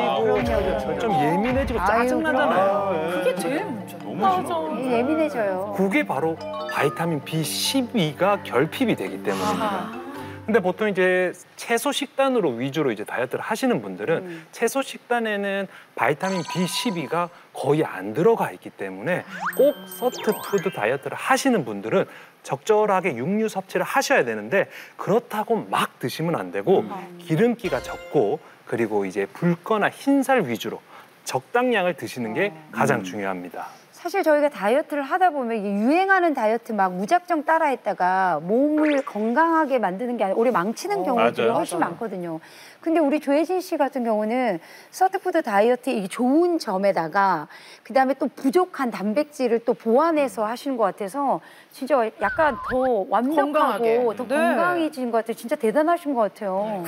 처지고 좀 예민해지고 짜증나잖아요. 그게 제일 문제예요. 너무 싫어. 예민해져요. 그게 바로 바이타민 B12가 결핍이 되기 때문입니다. 근데 보통 이제 채소 식단으로 위주로 이제 다이어트를 하시는 분들은 채소 식단에는 바이타민 B12가 거의 안 들어가 있기 때문에 꼭 서트푸드 다이어트를 하시는 분들은 적절하게 육류 섭취를 하셔야 되는데 그렇다고 막 드시면 안 되고 기름기가 적고 그리고 이제 붉거나 흰살 위주로 적당량을 드시는 게 가장 중요합니다. 사실 저희가 다이어트를 하다 보면 이게 유행하는 다이어트 막 무작정 따라했다가 몸을 건강하게 만드는 게 아니라 오히려 망치는 경우들이 맞아요. 훨씬 많거든요. 근데 우리 조혜진 씨 같은 경우는 서트푸드 다이어트 이 좋은 점에다가 그다음에 또 부족한 단백질을 또 보완해서 하시는 것 같아서 진짜 약간 더 완벽하고 건강하게. 더 네. 건강해진 것 같아요. 진짜 대단하신 것 같아요.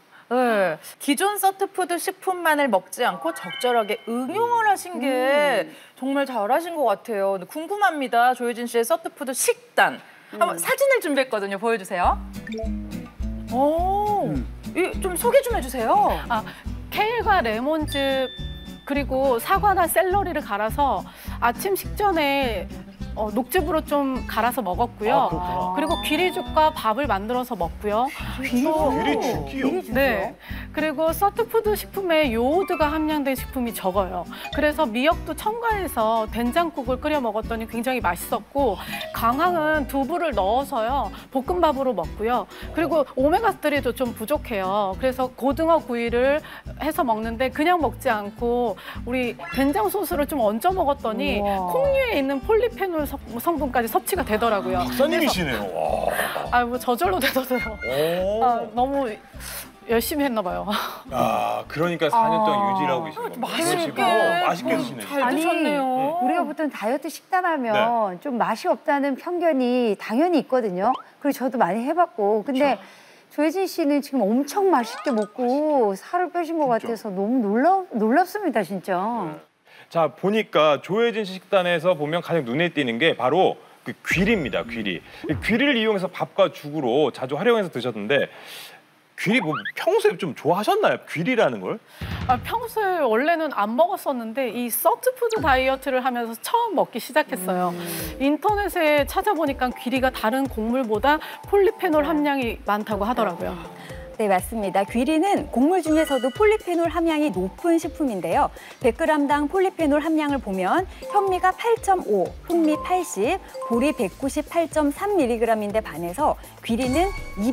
네. 기존 서트푸드 식품만을 먹지 않고 적절하게 응용을 하신 게 정말 잘하신 것 같아요. 근데 궁금합니다. 조혜진 씨의 서트푸드 식단. 한번 사진을 준비했거든요. 보여주세요. 오, 좀 소개 좀 해주세요. 케일과 레몬즙 그리고 사과나 샐러리를 갈아서 아침 식전에 녹즙으로 좀 갈아서 먹었고요. 그리고 귀리죽과 밥을 만들어서 먹고요. 귀리죽이요? 네. 그리고 서트푸드 식품에 요오드가 함량된 식품이 적어요. 그래서 미역도 첨가해서 된장국을 끓여 먹었더니 굉장히 맛있었고 강황은 두부를 넣어서요. 볶음밥으로 먹고요. 그리고 오메가3도 좀 부족해요. 그래서 고등어 구이를 해서 먹는데 그냥 먹지 않고 우리 된장 소스를 좀 얹어 먹었더니 콩류에 있는 폴리페놀 성분까지 섭취가 되더라고요. 박사님이시네요. 뭐 저절로 되더라고요. 너무 열심히 했나 봐요. 그러니까 4년 동안 유지를 하고 계신 거예요. 맛있게 드시네요. 잘 드셨네요. 우리가 보통 다이어트 식단하면 좀 맛이 없다는 편견이 당연히 있거든요. 그리고 저도 많이 해봤고. 근데 조혜진 씨는 지금 엄청 맛있게 먹고 살을 빼신 것 같아서 너무 놀랍습니다, 진짜. 자, 보니까 조혜진 씨 식단에서 보면 가장 눈에 띄는 게 바로 그 귀리입니다, 귀리. 귀리를 이용해서 밥과 죽으로 자주 활용해서 드셨는데 귀리 뭐 평소에 좀 좋아하셨나요? 귀리라는 걸? 평소에 원래는 안 먹었었는데 이 서트푸드 다이어트를 하면서 처음 먹기 시작했어요. 인터넷에 찾아보니까 귀리가 다른 곡물보다 폴리페놀 함량이 많다고 하더라고요. 네, 맞습니다. 귀리는 곡물 중에서도 폴리페놀 함량이 높은 식품인데요. 100g당 폴리페놀 함량을 보면 현미가 8.5, 흑미 80, 보리 198.3mg인데 반해서 귀리는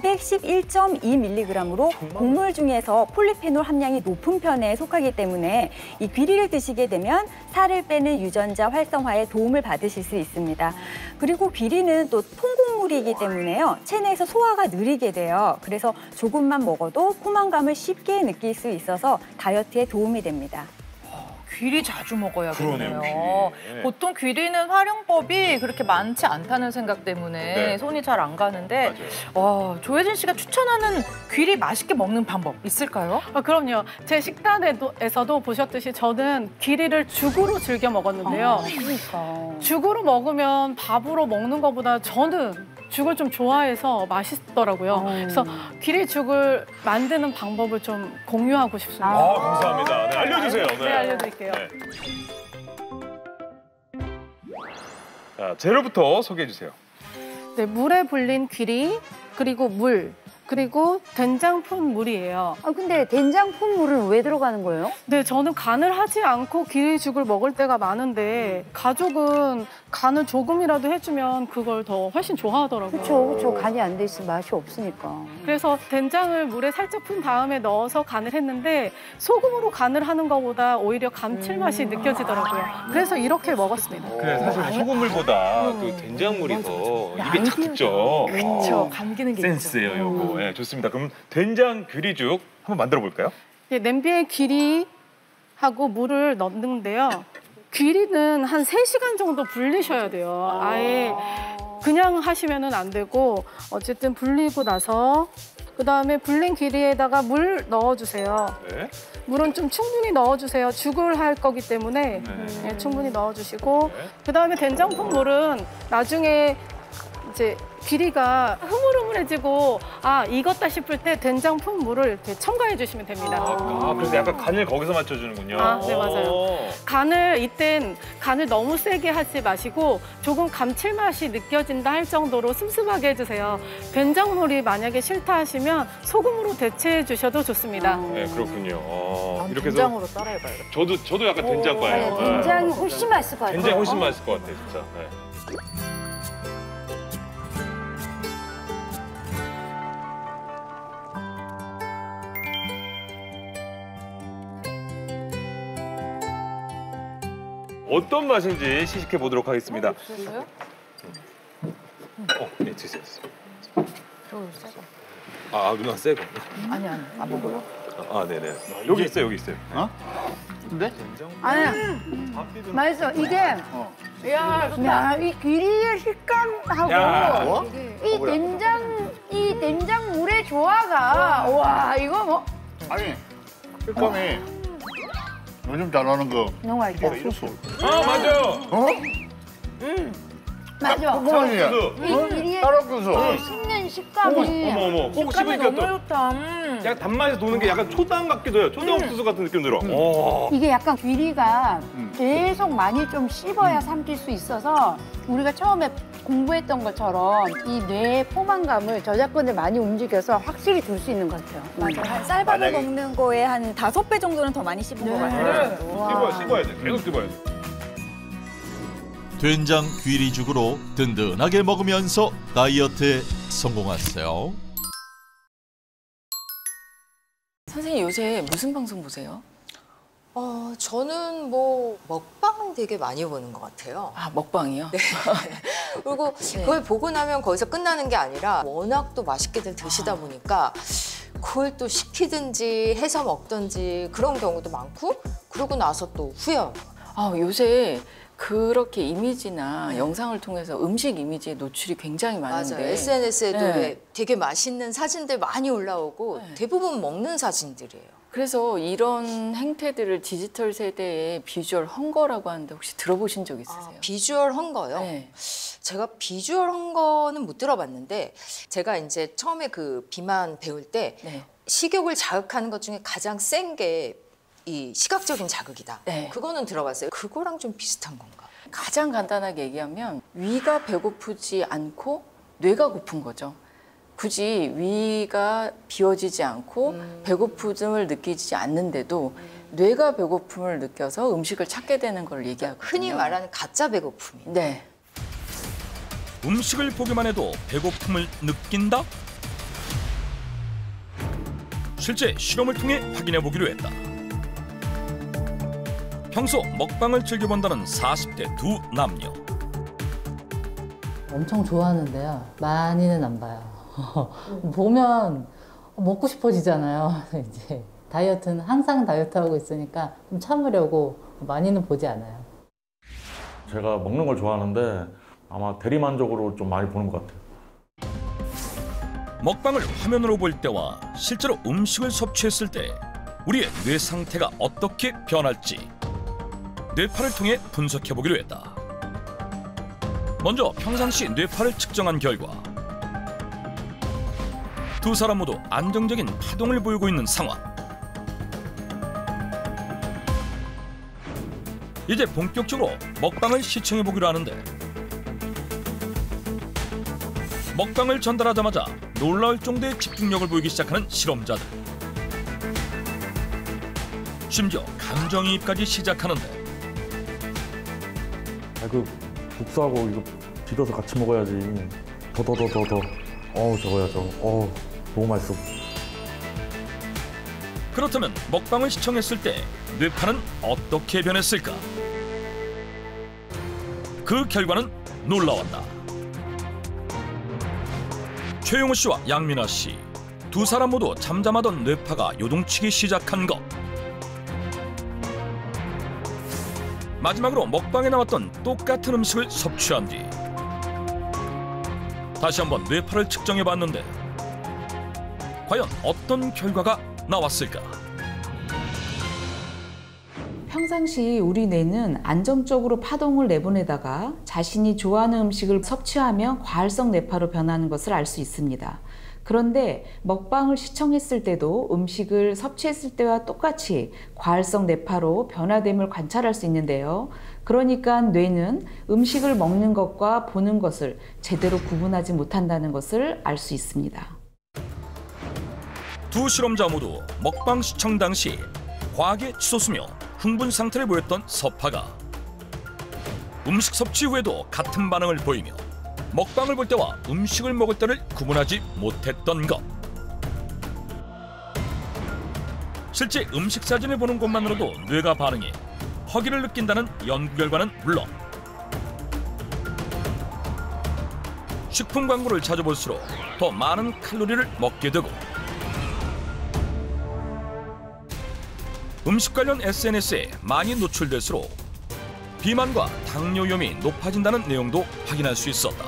211.2mg으로 곡물 중에서 폴리페놀 함량이 높은 편에 속하기 때문에 이 귀리를 드시게 되면 살을 빼는 유전자 활성화에 도움을 받으실 수 있습니다. 그리고 귀리는 또 통곡물이기 때문에요. 체내에서 소화가 느리게 돼요. 그래서 조금만 먹어도 포만감을 쉽게 느낄 수 있어서 다이어트에 도움이 됩니다. 귀리 자주 먹어야겠네요. 그러네요, 귀리. 보통 귀리는 활용법이 그렇게 많지 않다는 생각 때문에 네. 손이 잘 안 가는데 조혜진 씨가 추천하는 귀리 맛있게 먹는 방법 있을까요? 그럼요. 제 식단에서도 보셨듯이 저는 귀리를 죽으로 즐겨 먹었는데요. 죽으로 먹으면 밥으로 먹는 것보다 저는 죽을 좀 좋아해서 맛있더라고요. 그래서 귀리죽을 만드는 방법을 좀 공유하고 싶습니다. 감사합니다. 네, 알려주세요. 네, 알려드릴게요. 네. 자, 재료부터 소개해 주세요. 네, 물에 불린 귀리, 그리고 물, 그리고 된장푼 물이에요. 아 근데 된장푼 물은 왜 들어가는 거예요? 네, 저는 간을 하지 않고 귀리죽을 먹을 때가 많은데 가족은 간을 조금이라도 해주면 그걸 더 훨씬 좋아하더라고요. 그렇죠. 간이 안 돼 있으면 맛이 없으니까. 그래서 된장을 물에 살짝 푼 다음에 넣어서 간을 했는데 소금으로 간을 하는 것보다 오히려 감칠맛이 느껴지더라고요. 그래서 이렇게 먹었습니다. 그래 사실 소금물보다 또 된장물이 더 입에 탁 붙죠. 그렇죠. 감기는 게 센스예요, 요거. 네, 좋습니다. 그럼 된장 귀리죽 한번 만들어 볼까요? 네, 냄비에 귀리하고 물을 넣는데요. 귀리는 한 3시간 정도 불리셔야 돼요. 아예 그냥 하시면은 안 되고 어쨌든 불리고 나서 그다음에 불린 귀리에다가 물 넣어주세요. 네. 물은 좀 충분히 넣어주세요. 죽을 할 거기 때문에 네, 충분히 넣어주시고 그다음에 된장푼 물은 나중에 이제 귀리가 흐물흐물해지고 아 익었다 싶을 때 된장푼 물을 이렇게 첨가해 주시면 됩니다. 아, 그래서 약간 간을 거기서 맞춰주는군요. 아, 네, 맞아요. 이땐 간을 너무 세게 하지 마시고 조금 감칠맛이 느껴진다 할 정도로 슴슴하게 해주세요. 된장물이 만약에 싫다 하시면 소금으로 대체해 주셔도 좋습니다. 네, 그렇군요. 이렇게 해서 된장으로 따라해봐요. 저도 약간 된장과예요. 네, 된장이 훨씬 맛있을 것 같아요. 된장이 훨씬 맛있을 것 같아요, 진짜. 네. 어떤 맛인지 시식해 보도록 하겠습니다. 네, 드세요. 누나 새 거. 아니, 안 먹어요. 네네. 여기 있어요, 여기 있어요. 근데? 아니야. 맛있어. 이게 야, 이 귀리의 식감하고 이 된장물의 조화가 와, 이거 뭐 아니, 식감이 요즘 잘 나오는 거. 너무 맛있다. 소스. 맞아요. 맞아. 콩이야. 이 귀리의 따라줘서. 씹는 식감이 어머, 꼭 씹으니까 또 좋다. 약간 단맛이 도는 게 약간 초당 같기도 해요. 초당 옥수수 같은 느낌 들어. 이게 약간 귀리가 계속 많이 좀 씹어야 삼킬 수 있어서 우리가 처음에 공부했던 것처럼 이 뇌의 포만감을 저작권을 많이 움직여서 확실히 줄 수 있는 것 같아요. 맞아요. 한 쌀밥을 먹는 거에 한 5배 정도는 더 많이 씹은 것 같아요. 씹어야 돼. 계속 씹어야 돼. 된장 귀리죽으로 든든하게 먹으면서 다이어트에 성공하세요. 선생님 요새 무슨 방송 보세요? 저는 뭐 먹방은 되게 많이 보는 것 같아요. 아, 먹방이요? 네. 그리고 그걸 보고 나면 거기서 끝나는 게 아니라 워낙 또 맛있게들 드시다 보니까 그걸 또 시키든지 해서 먹든지 그런 경우도 많고 그러고 나서 또 후회하고. 요새 그렇게 이미지나 영상을 통해서 음식 이미지에 노출이 굉장히 많은데 맞아요. SNS에도 왜 되게 맛있는 사진들 많이 올라오고 대부분 먹는 사진들이에요. 그래서 이런 행태들을 디지털 세대의 비주얼 헝거라고 하는데 혹시 들어보신 적 있으세요? 비주얼 헝거요? 네. 제가 비주얼 헝거는 못 들어봤는데 제가 이제 처음에 그 비만 배울 때 식욕을 자극하는 것 중에 가장 센 게 이 시각적인 자극이다. 그거는 들어봤어요. 그거랑 좀 비슷한 건가? 가장 간단하게 얘기하면 위가 배고프지 않고 뇌가 고픈 거죠. 굳이 위가 비워지지 않고 배고픔을 느끼지 않는데도 뇌가 배고픔을 느껴서 음식을 찾게 되는 걸 얘기하거든요. 흔히 말하는 가짜 배고픔이. 네. 음식을 보기만 해도 배고픔을 느낀다? 실제 실험을 통해 확인해 보기로 했다. 평소 먹방을 즐겨본다는 40대 두 남녀. 엄청 좋아하는데요. 많이는 안 봐요. 보면 먹고 싶어지잖아요. 이제 다이어트는 항상 다이어트하고 있으니까 좀 참으려고 많이는 보지 않아요. 제가 먹는 걸 좋아하는데 아마 대리만족으로 좀 많이 보는 것 같아요. 먹방을 화면으로 볼 때와 실제로 음식을 섭취했을 때 우리의 뇌 상태가 어떻게 변할지 뇌파를 통해 분석해 보기로 했다. 먼저 평상시 뇌파를 측정한 결과 두 사람 모두 안정적인 파동을 보이고 있는 상황. 이제 본격적으로 먹방을 시청해 보기로 하는데 먹방을 전달하자마자 놀라울 정도의 집중력을 보이기 시작하는 실험자들. 심지어 감정이입까지 시작하는데. 그 국수하고 이거 비벼서 같이 먹어야지. 더. 저거야 저거. 너무 맛있어. 그렇다면 먹방을 시청했을 때 뇌파는 어떻게 변했을까? 그 결과는 놀라웠다. 최용우 씨와 양민아 씨, 두 사람 모두 잠잠하던 뇌파가 요동치기 시작한 것. 마지막으로 먹방에 나왔던 똑같은 음식을 섭취한 뒤 다시 한번 뇌파를 측정해봤는데 과연 어떤 결과가 나왔을까? 평상시 우리 뇌는 안정적으로 파동을 내보내다가 자신이 좋아하는 음식을 섭취하면 과할성 뇌파로 변하는 것을 알 수 있습니다. 그런데 먹방을 시청했을 때도 음식을 섭취했을 때와 똑같이 과할성 뇌파로 변화됨을 관찰할 수 있는데요. 그러니까 뇌는 음식을 먹는 것과 보는 것을 제대로 구분하지 못한다는 것을 알 수 있습니다. 두 실험자 모두 먹방 시청 당시 과하게 치솟으며 흥분 상태를 보였던 서파가 음식 섭취 후에도 같은 반응을 보이며 먹방을 볼 때와 음식을 먹을 때를 구분하지 못했던 것. 실제 음식 사진을 보는 것만으로도 뇌가 반응해 허기를 느낀다는 연구 결과는 물론 식품 광고를 자주 볼수록 더 많은 칼로리를 먹게 되고 음식 관련 SNS에 많이 노출될수록 비만과 당뇨 위험이 높아진다는 내용도 확인할 수 있었다.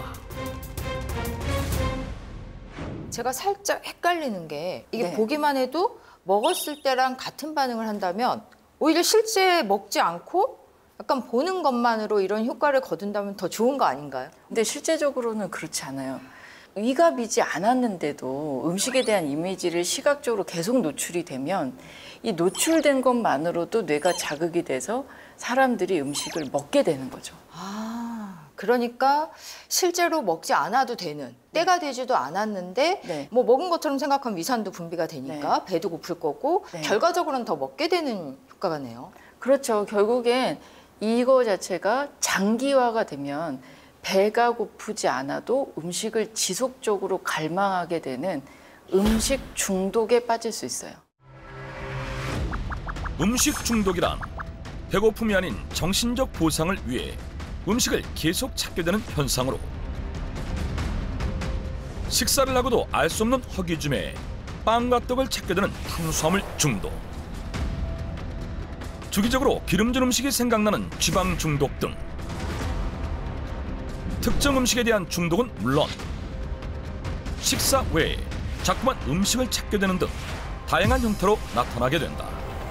제가 살짝 헷갈리는 게 이게 보기만 해도 먹었을 때랑 같은 반응을 한다면 오히려 실제 먹지 않고 약간 보는 것만으로 이런 효과를 거둔다면 더 좋은 거 아닌가요? 근데 실제적으로는 그렇지 않아요. 위갑이지 않았는데도 음식에 대한 이미지를 시각적으로 계속 노출이 되면 이 노출된 것만으로도 뇌가 자극이 돼서 사람들이 음식을 먹게 되는 거죠. 그러니까 실제로 먹지 않아도 되는, 때가 되지도 않았는데 뭐 먹은 것처럼 생각하면 위산도 분비가 되니까 배도 고플 거고 결과적으로는 더 먹게 되는 효과가네요. 그렇죠. 결국엔 이거 자체가 장기화가 되면 배가 고프지 않아도 음식을 지속적으로 갈망하게 되는 음식 중독에 빠질 수 있어요. 음식 중독이란 배고픔이 아닌 정신적 보상을 위해 음식을 계속 찾게 되는 현상으로 식사를 하고도 알 수 없는 허기짐에 빵과 떡을 찾게 되는 탄수화물 중독, 주기적으로 기름진 음식이 생각나는 지방 중독 등 특정 음식에 대한 중독은 물론 식사 외에 자꾸만 음식을 찾게 되는 등 다양한 형태로 나타나게 된다.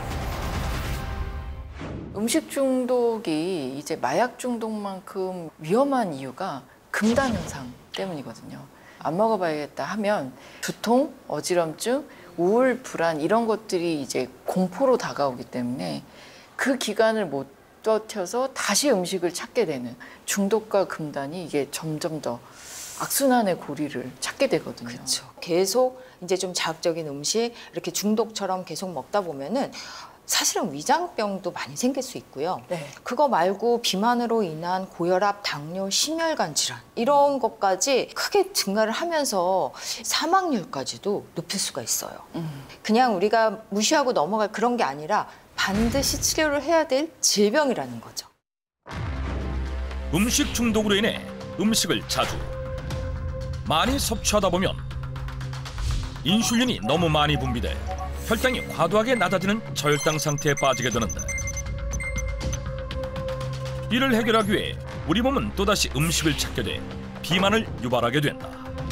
음식 중독이 이제 마약 중독만큼 위험한 이유가 금단 현상 때문이거든요. 안 먹어봐야겠다 하면 두통, 어지럼증, 우울, 불안 이런 것들이 이제 공포로 다가오기 때문에 그 기간을 못 버텨서 다시 음식을 찾게 되는 중독과 금단이 이게 점점 더 악순환의 고리를 찾게 되거든요. 그렇죠. 계속 이제 좀 자극적인 음식 이렇게 중독처럼 계속 먹다 보면은 사실은 위장병도 많이 생길 수 있고요. 그거 말고 비만으로 인한 고혈압, 당뇨, 심혈관 질환 이런 것까지 크게 증가를 하면서 사망률까지도 높일 수가 있어요. 그냥 우리가 무시하고 넘어갈 그런 게 아니라 반드시 치료를 해야 될 질병이라는 거죠. 음식 중독으로 인해 음식을 자주 많이 섭취하다 보면 인슐린이 너무 많이 분비돼 혈당이 과도하게 낮아지는 저혈당 상태에 빠지게 되는데 이를 해결하기 위해 우리 몸은 또다시 음식을 찾게 돼 비만을 유발하게 된다.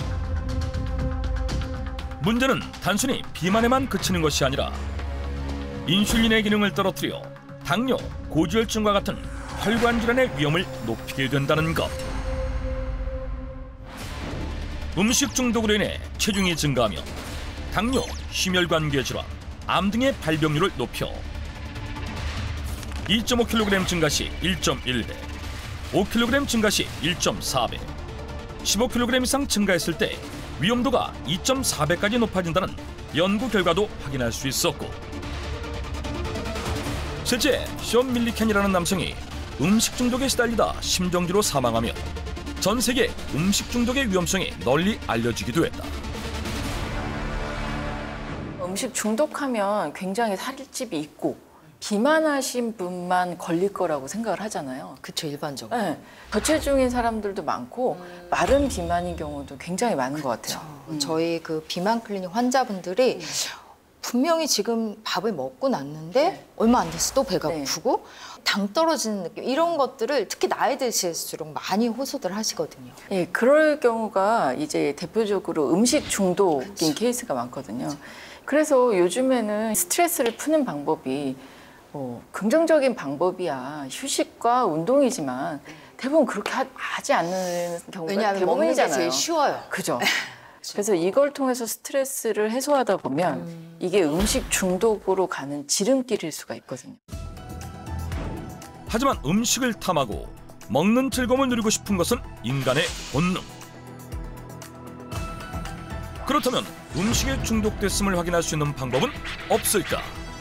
문제는 단순히 비만에만 그치는 것이 아니라 인슐린의 기능을 떨어뜨려 당뇨, 고지혈증과 같은 혈관 질환의 위험을 높이게 된다는 것. 음식 중독으로 인해 체중이 증가하며 당뇨, 심혈관계 질환, 암 등의 발병률을 높여 2.5kg 증가 시 1.1배, 5kg 증가 시 1.4배, 15kg 이상 증가했을 때 위험도가 2.4배까지 높아진다는 연구 결과도 확인할 수 있었고, 실제 션 밀리켄이라는 남성이 음식 중독에 시달리다 심정지로 사망하며 전 세계 음식 중독의 위험성이 널리 알려지기도 했다. 음식 중독하면 굉장히 살집이 있고 비만하신 분만 걸릴 거라고 생각을 하잖아요. 그렇죠, 일반적으로. 네. 저체중인 사람들도 많고 마른 비만인 경우도 굉장히 많은 것 같아요. 저희 그 비만 클리닉 환자분들이 분명히 지금 밥을 먹고 났는데 얼마 안 돼서 또 배가 고프고 당 떨어지는 느낌, 이런 것들을 특히 나이 드실수록 많이 호소들 하시거든요. 예, 그럴 경우가 이제 대표적으로 음식 중독인 케이스가 많거든요. 그래서 요즘에는 스트레스를 푸는 방법이 긍정적인 방법이야 휴식과 운동이지만 대부분 그렇게 하지 않는 경우가 왜냐하면 먹는 게 대부분이잖아요. 제일 쉬워요. 그죠. 그래서 이걸 통해서 스트레스를 해소하다 보면 이게 음식 중독으로 가는 지름길일 수가 있거든요. 하지만 음식을 탐하고 먹는 즐거움을 누리고 싶은 것은 인간의 본능. 그렇다면 음식에 중독됐음을 확인할 수 있는 방법은 없을까?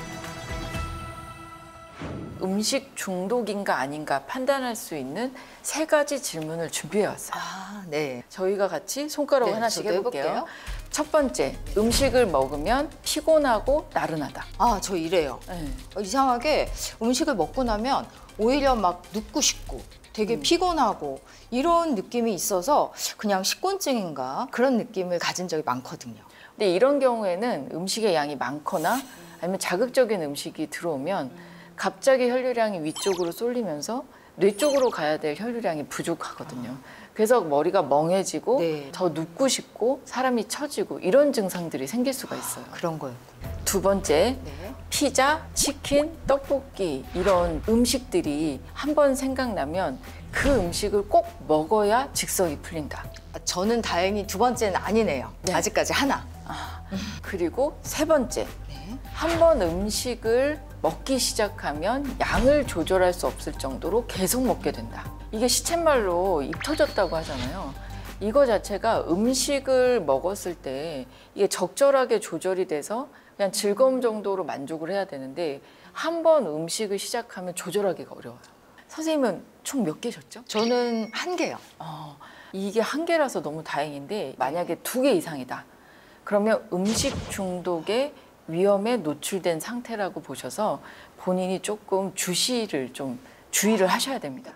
음식 중독인가 아닌가 판단할 수 있는 3가지 질문을 준비해왔어요. 네. 저희가 같이 손가락 네, 하나씩 저도 해볼게요. 해볼게요. 첫 번째, 음식을 먹으면 피곤하고 나른하다. 저 이래요. 이상하게 음식을 먹고 나면 오히려 막 눕고 싶고 되게 피곤하고 이런 느낌이 있어서 그냥 식곤증인가 그런 느낌을 가진 적이 많거든요. 근데 이런 경우에는 음식의 양이 많거나 아니면 자극적인 음식이 들어오면 갑자기 혈류량이 위쪽으로 쏠리면서 뇌 쪽으로 가야 될 혈류량이 부족하거든요. 그래서 머리가 멍해지고 더 눕고 싶고 사람이 처지고 이런 증상들이 생길 수가 있어요. 그런 거요. 두 번째, 피자, 치킨, 떡볶이 이런 음식들이 한번 생각나면 그 음식을 꼭 먹어야 직성이 풀린다. 저는 다행히 두 번째는 아니네요. 아직까지 하나. 그리고 세 번째, 한 번 음식을 먹기 시작하면 양을 조절할 수 없을 정도로 계속 먹게 된다. 이게 시쳇말로 입 터졌다고 하잖아요. 이거 자체가 음식을 먹었을 때 이게 적절하게 조절이 돼서 그냥 즐거움 정도로 만족을 해야 되는데 한 번 음식을 시작하면 조절하기가 어려워요. 선생님은 총 몇 개셨죠? 저는 1개요. 이게 1개라서 너무 다행인데 만약에 2개 이상이다. 그러면 음식 중독의 위험에 노출된 상태라고 보셔서 본인이 조금 주의를 하셔야 됩니다.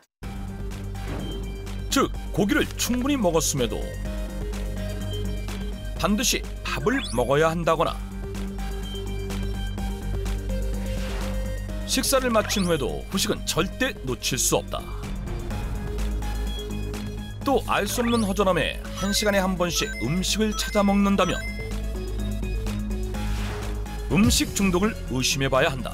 즉, 고기를 충분히 먹었음에도 반드시 밥을 먹어야 한다거나 식사를 마친 후에도 후식은 절대 놓칠 수 없다. 또 알 수 없는 허전함에 1시간에 한 번씩 음식을 찾아 먹는다면 음식 중독을 의심해봐야 한다.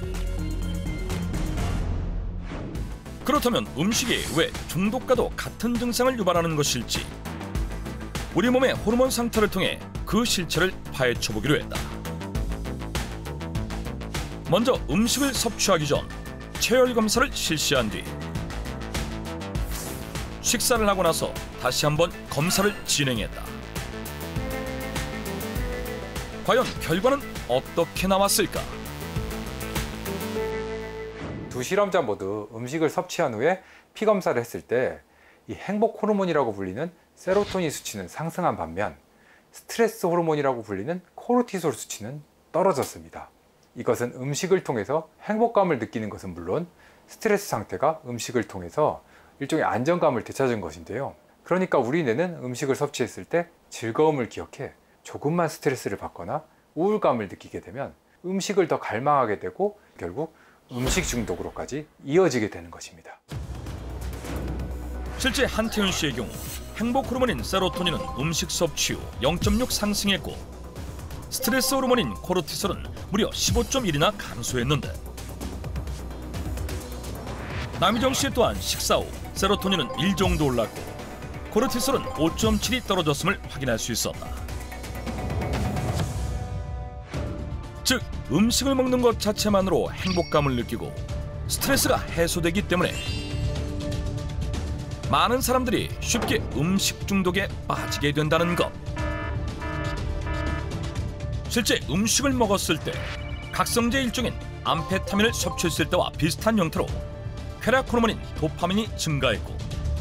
그렇다면 음식이 왜 중독과도 같은 증상을 유발하는 것일지 우리 몸의 호르몬 상태를 통해 그 실체를 파헤쳐보기로 했다. 먼저 음식을 섭취하기 전 체열 검사를 실시한 뒤 식사를 하고 나서 다시 한번 검사를 진행했다. 과연 결과는 어떻게 나왔을까? 두 실험자 모두 음식을 섭취한 후에 피 검사를 했을 때 이 행복 호르몬이라고 불리는 세로토닌 수치는 상승한 반면 스트레스 호르몬이라고 불리는 코르티솔 수치는 떨어졌습니다. 이것은 음식을 통해서 행복감을 느끼는 것은 물론 스트레스 상태가 음식을 통해서 일종의 안정감을 되찾은 것인데요. 그러니까 우리 뇌는 음식을 섭취했을 때 즐거움을 기억해 조금만 스트레스를 받거나 우울감을 느끼게 되면 음식을 더 갈망하게 되고 결국 음식 중독으로까지 이어지게 되는 것입니다. 실제 한태훈 씨의 경우 행복 호르몬인 세로토닌은 음식 섭취 후 0.6 상승했고 스트레스 호르몬인 코르티솔은 무려 15.1이나 감소했는데 남희정 씨 또한 식사 후 세로토닌은 1 정도 올랐고 코르티솔은 5.7이 떨어졌음을 확인할 수 있었다. 즉, 음식을 먹는 것 자체만으로 행복감을 느끼고 스트레스가 해소되기 때문에 많은 사람들이 쉽게 음식 중독에 빠지게 된다는 것. 실제 음식을 먹었을 때 각성제 일종인 암페타민을 섭취했을 때와 비슷한 형태로 쾌락 호르몬인 도파민이 증가했고,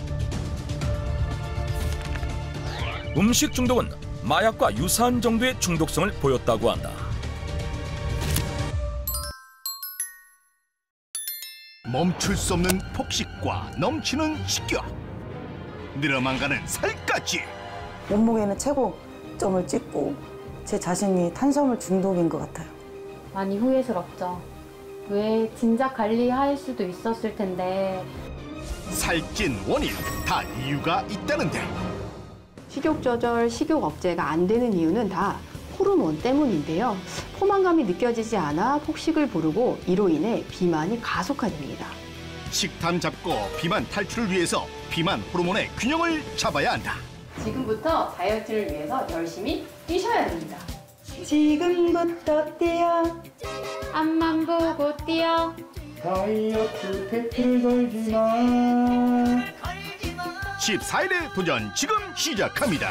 음식 중독은 마약과 유사한 정도의 중독성을 보였다고 한다. 멈출 수 없는 폭식과 넘치는 식욕, 늘어만 가는 살까지. 몸무게는 최고점을 찍고 제 자신이 탄수화물 중독인 것 같아요. 많이 후회스럽죠. 왜 진작 관리할 수도 있었을 텐데. 살찐 원인 다 이유가 있다는데. 식욕 조절, 식욕 억제가 안 되는 이유는 다 호르몬 때문인데요. 포만감이 느껴지지 않아 폭식을 부르고 이로 인해 비만이 가속화됩니다. 식탐 잡고 비만 탈출을 위해서 비만 호르몬의 균형을 잡아야 한다. 지금부터 다이어트를 위해서 열심히 뛰셔야 됩니다. 지금부터 뛰어. 앞만 보고 뛰어. 다이어트 패키를 걸지 마. 14일의 도전 지금 시작합니다.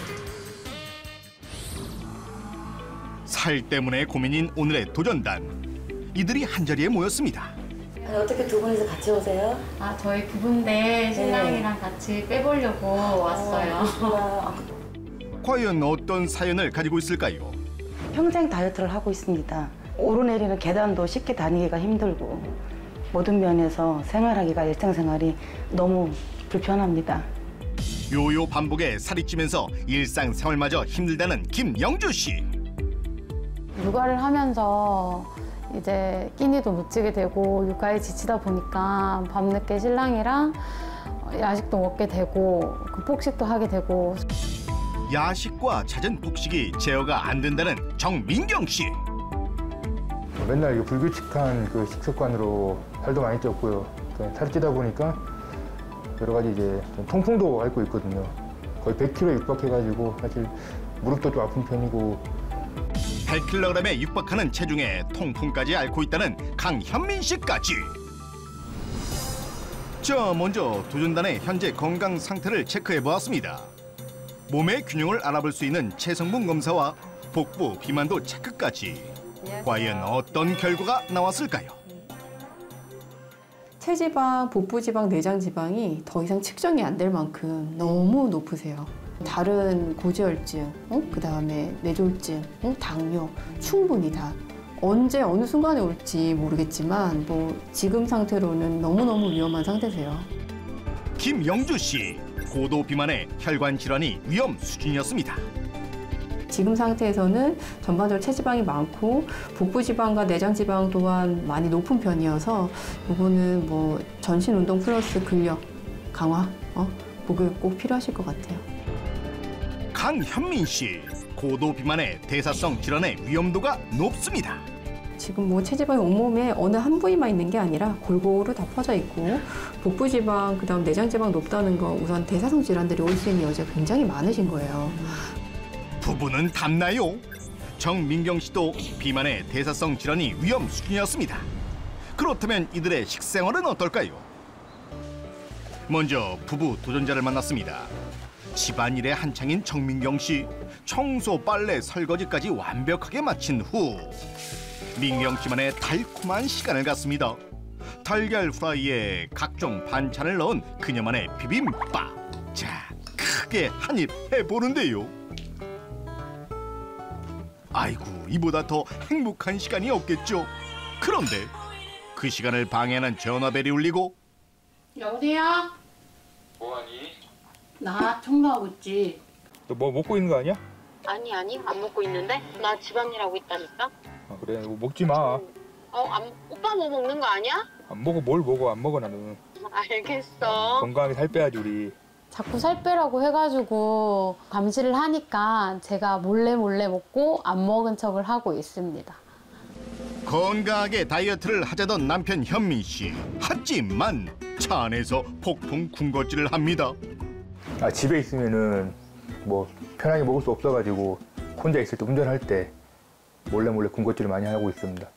살 때문에 고민인 오늘의 도전단. 이들이 한자리에 모였습니다. 어떻게 두 분이서 같이 오세요? 아, 저희 부부인데 신랑이랑 같이 빼보려고 왔어요. 과연 어떤 사연을 가지고 있을까요? 평생 다이어트를 하고 있습니다. 오르내리는 계단도 쉽게 다니기가 힘들고 모든 면에서 생활하기가 일상생활이 너무 불편합니다. 요요 반복에 살이 찌면서 일상생활마저 힘들다는 김영주 씨. 육아를 하면서 이제 끼니도 못 찌게 되고 육아에 지치다 보니까 밤늦게 신랑이랑 야식도 먹게 되고 폭식도 하게 되고. 야식과 잦은 폭식이 제어가 안 된다는 정민경 씨. 맨날 불규칙한 그 식습관으로 살도 많이 쪘고요. 살이 찌다 보니까 여러 가지 이제 통풍도 앓고 있거든요. 거의 100kg에 육박해가지고 사실 무릎도 좀 아픈 편이고. 100kg에 육박하는 체중에 통풍까지 앓고 있다는 강현민 씨까지. 자, 먼저 도전단의 현재 건강 상태를 체크해 보았습니다. 몸의 균형을 알아볼 수 있는 체성분 검사와 복부 비만도 체크까지. 과연 어떤 결과가 나왔을까요? 체지방, 복부지방, 내장지방이 더 이상 측정이 안 될 만큼 너무 높으세요. 다른 고지혈증, 그다음에 뇌졸중, 당뇨 충분히 다 언제 어느 순간에 올지 모르겠지만 뭐 지금 상태로는 너무너무 위험한 상태세요. 김영주 씨, 고도 비만의 혈관 질환이 위험 수준이었습니다. 지금 상태에서는 전반적으로 체지방이 많고 복부지방과 내장지방 또한 많이 높은 편이어서 이거는 뭐 전신 운동 플러스 근력 강화, 목욕 꼭 필요하실 것 같아요. 강현민 씨, 고도 비만의 대사성 질환의 위험도가 높습니다. 지금 뭐 체지방이 온몸에 어느 한 부위만 있는 게 아니라 골고루 다 퍼져 있고 복부지방, 그다음 내장지방 높다는 거 우선 대사성 질환들이 올 수 있는 여지가 굉장히 많으신 거예요. 부부는 닮나요? 정민경 씨도 비만의 대사성 질환이 위험 수준이었습니다. 그렇다면 이들의 식생활은 어떨까요? 먼저 부부 도전자를 만났습니다. 집안일에 한창인 정민경 씨, 청소, 빨래, 설거지까지 완벽하게 마친 후 민경 씨만의 달콤한 시간을 갖습니다. 달걀 프라이에 각종 반찬을 넣은 그녀만의 비빔밥. 자, 크게 한 입 해보는데요. 아이고, 이보다 더 행복한 시간이 없겠죠. 그런데 그 시간을 방해하는 전화벨이 울리고. 여보세요? 뭐하니? 나 청소하고 있지. 너 뭐 먹고 있는 거 아니야? 아니 안 먹고 있는데? 나 집안일하고 있다니까? 아, 그래, 뭐 먹지 마. 오빠 뭐 먹는 거 아니야? 안 먹어. 뭘 먹어? 안 먹어 나는. 알겠어. 건강하게 살 빼야지 우리. 자꾸 살 빼라고 해가지고 감시를 하니까 제가 몰래 먹고 안 먹은 척을 하고 있습니다. 건강하게 다이어트를 하자던 남편 현민 씨. 하지만 차 안에서 폭풍 군것질을 합니다. 집에 있으면은 뭐 편하게 먹을 수 없어가지고 혼자 있을 때 운전할 때 몰래 군것질을 많이 하고 있습니다.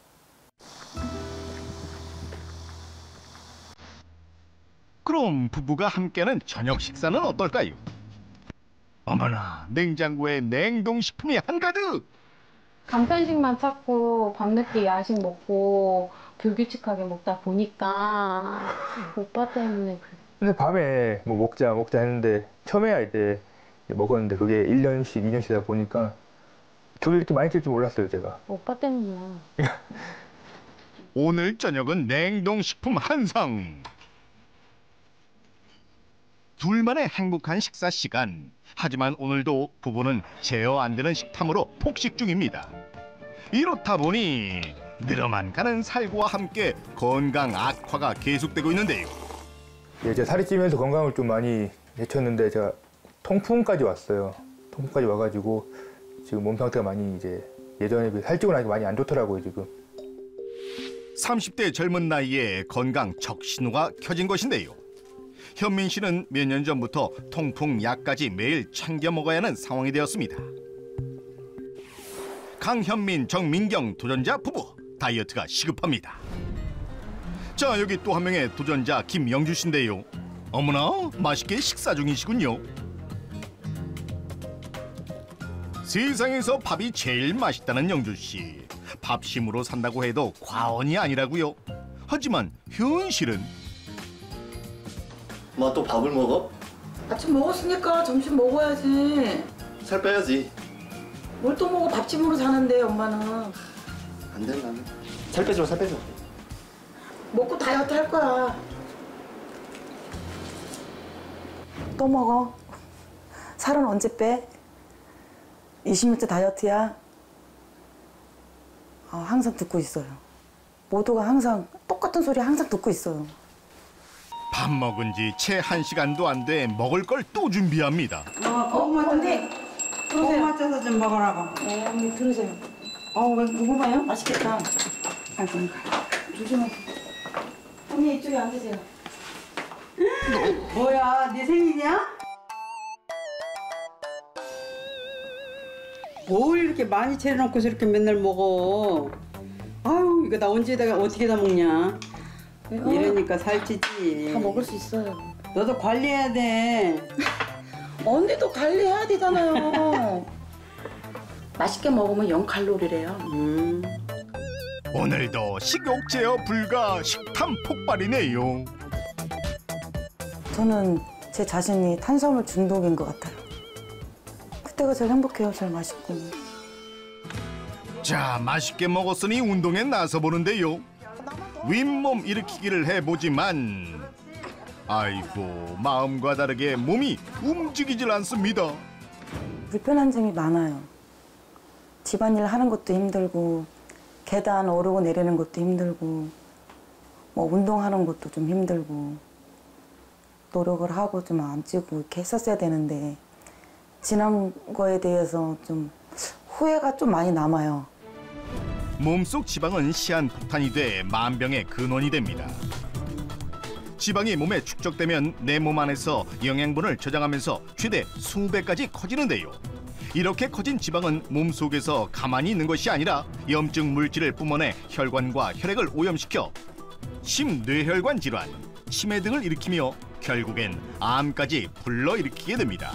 그럼 부부가 함께하는 저녁 식사는 어떨까요? 어머나, 냉장고에 냉동식품이 한가득! 간편식만 찾고 밤늦게 야식 먹고 불규칙하게 먹다 보니까 오빠 때문에 그래. 근데 밤에 뭐 먹자 했는데 처음에야 이제 먹었는데 그게 1년씩 2년씩이다 보니까 저도 이렇게 많이 찔 줄 몰랐어요, 제가. 오빠 때문이야. 오늘 저녁은 냉동식품 한상. 둘만의 행복한 식사 시간. 하지만 오늘도 부부는 제어 안 되는 식탐으로 폭식 중입니다. 이렇다 보니 늘어만 가는 살과 함께 건강 악화가 계속되고 있는데요. 제가 살이 찌면서 건강을 좀 많이 해쳤는데 제가 통풍까지 왔어요. 통풍까지 와가지고 지금 몸 상태가 많이 이제 예전에 비해 살찌고 나니까 많이 안 좋더라고요, 지금. 30대 젊은 나이에 건강 적신호가 켜진 것인데요. 현민 씨는 몇 년 전부터 통풍 약까지 매일 챙겨 먹어야 하는 상황이 되었습니다. 강현민, 정민경 도전자 부부, 다이어트가 시급합니다. 자, 여기 또 한 명의 도전자 김영주 씨인데요. 어머나, 맛있게 식사 중이시군요. 세상에서 밥이 제일 맛있다는 영주 씨. 밥심으로 산다고 해도 과언이 아니라고요. 하지만 현실은 엄마 또 밥을 먹어? 아침 먹었으니까 점심 먹어야지. 살 빼야지. 뭘 또 먹어? 밥집으로 사는데 엄마는. 안 돼, 나는. 살 빼줘, 살 빼줘. 먹고 다이어트 할 거야. 또 먹어. 살은 언제 빼? 20년째 다이어트야. 항상 듣고 있어요. 모두가 항상 똑같은 소리 항상 듣고 있어요. 밥 먹은 지 채 1시간도 안 돼 먹을 걸 또 준비합니다. 언니. 고구마 짜서 좀 먹으라고. 네, 언니 들으세요. 왜 고구마요? 맛있겠다. 아이고, 조심해. 언니 이쪽에 앉으세요. 뭐야, 네 생일이야? 뭘 이렇게 많이 차려놓고서 이렇게 맨날 먹어. 아유, 이거 나 언제다가 어떻게 다 먹냐. 이러니까 살찌지. 다 먹을 수 있어요. 너도 관리해야 돼. 언니도 관리해야 되잖아요. 맛있게 먹으면 0칼로리래요. 오늘도 식욕 제어 불가, 식탐 폭발이네요. 저는 제 자신이 탄수화물 중독인 것 같아요. 그때가 제일 행복해요. 제일 맛있고. 자, 맛있게 먹었으니 운동에 나서보는데요. 윗몸 일으키기를 해보지만 아이고, 마음과 다르게 몸이 움직이질 않습니다. 불편한 점이 많아요. 집안일 하는 것도 힘들고 계단 오르고 내리는 것도 힘들고 뭐 운동하는 것도 좀 힘들고 노력을 하고 좀 안 찌고 이렇게 했었어야 되는데 지난 거에 대해서 좀 후회가 좀 많이 남아요. 몸속 지방은 시한폭탄이 돼 만병의 근원이 됩니다. 지방이 몸에 축적되면 내 몸 안에서 영양분을 저장하면서 최대 20배까지 커지는데요. 이렇게 커진 지방은 몸속에서 가만히 있는 것이 아니라 염증 물질을 뿜어내 혈관과 혈액을 오염시켜 심뇌혈관 질환, 치매 등을 일으키며 결국엔 암까지 불러일으키게 됩니다.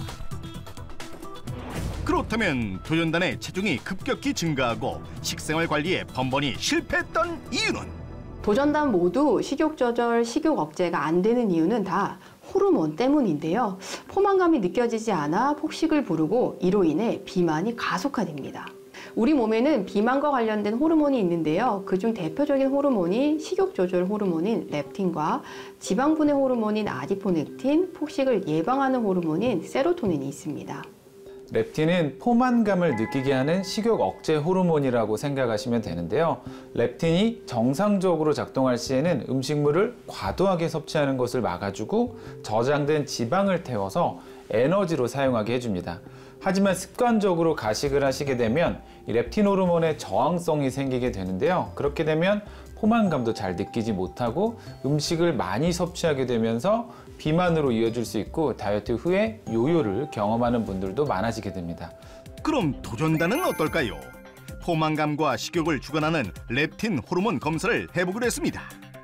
그렇다면 도전단의 체중이 급격히 증가하고 식생활 관리에 번번이 실패했던 이유는? 도전단 모두 식욕 조절, 식욕 억제가 안 되는 이유는 다 호르몬 때문인데요. 포만감이 느껴지지 않아 폭식을 부르고 이로 인해 비만이 가속화됩니다. 우리 몸에는 비만과 관련된 호르몬이 있는데요. 그중 대표적인 호르몬이 식욕 조절 호르몬인 렙틴과 지방분해 호르몬인 아디포넥틴, 폭식을 예방하는 호르몬인 세로토닌이 있습니다. 렙틴은 포만감을 느끼게 하는 식욕 억제 호르몬이라고 생각하시면 되는데요. 렙틴이 정상적으로 작동할 시에는 음식물을 과도하게 섭취하는 것을 막아주고 저장된 지방을 태워서 에너지로 사용하게 해줍니다. 하지만 습관적으로 가식을 하시게 되면 이 렙틴 호르몬의 저항성이 생기게 되는데요. 그렇게 되면 포만감도 잘 느끼지 못하고 음식을 많이 섭취하게 되면서 비만으로 이어질 수 있고 다이어트 후에 요요를 경험하는 분들도 많아지게 됩니다. 그럼 도전단은 어떨까요? 포만감과 식욕을 주관하는 렙틴 호르몬 검사를 해보기로 했습니다.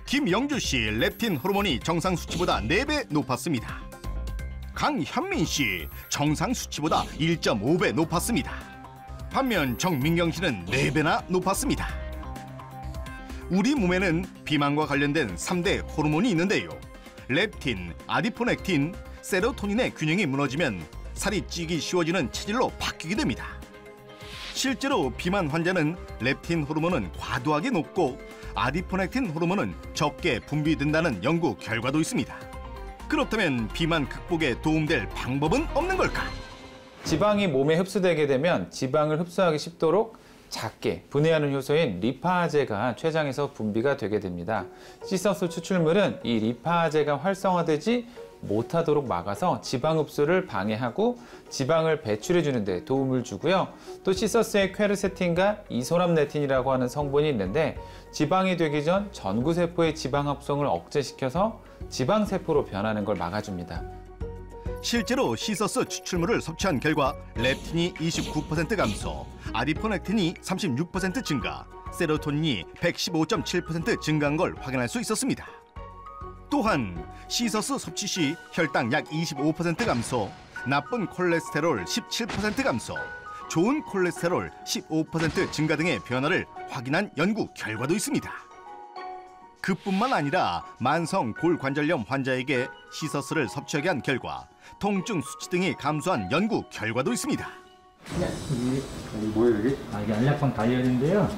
김영주 씨 렙틴 호르몬이 정상 수치보다 4배 높았습니다. 강현민 씨 정상 수치보다 1.5배 높았습니다. 반면 정민경 씨는 4배나 높았습니다. 우리 몸에는 비만과 관련된 3대 호르몬이 있는데요. 렙틴, 아디포넥틴, 세로토닌의 균형이 무너지면 살이 찌기 쉬워지는 체질로 바뀌게 됩니다. 실제로 비만 환자는 렙틴 호르몬은 과도하게 높고 아디포넥틴 호르몬은 적게 분비된다는 연구 결과도 있습니다. 그렇다면 비만 극복에 도움될 방법은 없는 걸까? 지방이 몸에 흡수되게 되면 지방을 흡수하기 쉽도록 작게 분해하는 효소인 리파아제가 췌장에서 분비가 되게 됩니다. 시서스 추출물은 이 리파아제가 활성화되지 못하도록 막아서 지방 흡수를 방해하고 지방을 배출해 주는 데 도움을 주고요. 또 시서스의 퀘르세틴과 이소람네틴이라고 하는 성분이 있는데 지방이 되기 전 전구세포의 지방 합성을 억제시켜서 지방세포로 변하는 걸 막아줍니다. 실제로 시서스 추출물을 섭취한 결과 렙틴이 29% 감소, 아디포넥틴이 36% 증가, 세로토닌이 115.7% 증가한 걸 확인할 수 있었습니다. 또한 시서스 섭취 시 혈당 약 25% 감소, 나쁜 콜레스테롤 17% 감소, 좋은 콜레스테롤 15% 증가 등의 변화를 확인한 연구 결과도 있습니다. 그뿐만 아니라 만성 골관절염 환자에게 시서스를 섭취하게 한 결과 통증 수치 등이 감소한 연구 결과도 있습니다. 이게 뭐예요 이게? 이게 알약방 다이어리인데요.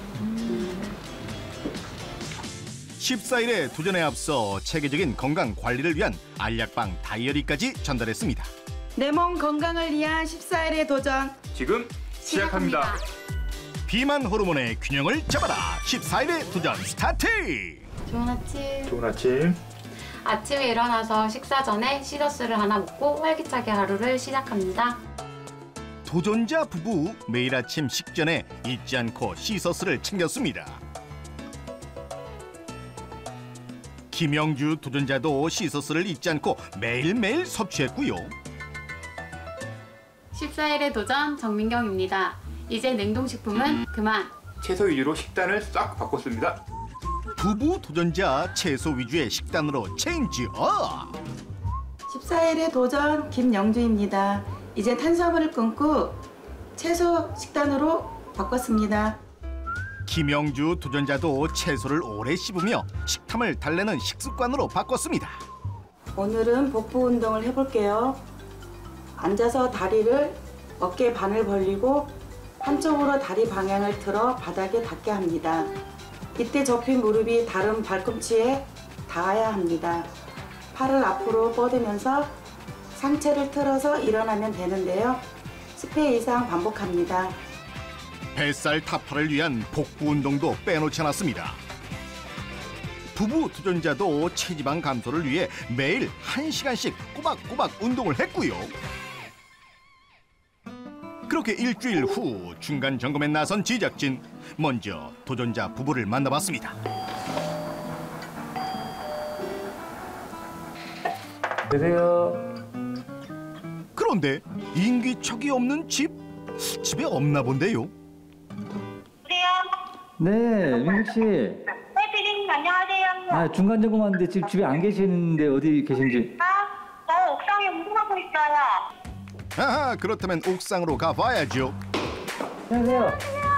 14일의 도전에 앞서 체계적인 건강 관리를 위한 알약방 다이어리까지 전달했습니다. 내 몸 건강을 위한 14일의 도전 지금 시작합니다. 비만 호르몬의 균형을 잡아라. 14일의 도전 스타트. 좋은 아침. 좋은 아침. 아침에 일어나서 식사 전에 시서스를 하나 먹고 활기차게 하루를 시작합니다. 도전자 부부 매일 아침 식전에 잊지 않고 시서스를 챙겼습니다. 김영주 도전자도 시서스를 잊지 않고 매일매일 섭취했고요. 14일의 도전 정민경입니다. 이제 냉동식품은 그만. 채소 위주로 식단을 싹 바꿨습니다. 부부 도전자 채소 위주의 식단으로 체인지업. 14일의 도전 김영주입니다. 이제 탄수화물을 끊고 채소 식단으로 바꿨습니다. 김영주 도전자도 채소를 오래 씹으며 식탐을 달래는 식습관으로 바꿨습니다. 오늘은 복부 운동을 해볼게요. 앉아서 다리를 어깨 반을 벌리고 한쪽으로 다리 방향을 틀어 바닥에 닿게 합니다. 이때 접힌 무릎이 다른 발꿈치에 닿아야 합니다. 팔을 앞으로 뻗으면서 상체를 틀어서 일어나면 되는데요. 10회 이상 반복합니다. 뱃살 타파를 위한 복부 운동도 빼놓지 않았습니다. 부부 도전자도 체지방 감소를 위해 매일 1시간씩 꼬박꼬박 운동을 했고요. 그렇게 일주일 후 중간 점검에 나선 제작진. 먼저 도전자 부부를 만나봤습니다. 안녕하세요. 그런데 인기척이 없는 집? 집에 없나 본데요. 네, 민숙 씨. 네, 피디님 안녕하세요. 중간 점검하는데 지금 집에 안 계시는데 어디 계신지? 저 옥상에 운동하고 있어요. 아하, 그렇다면 옥상으로 가봐야죠. 안녕하세요.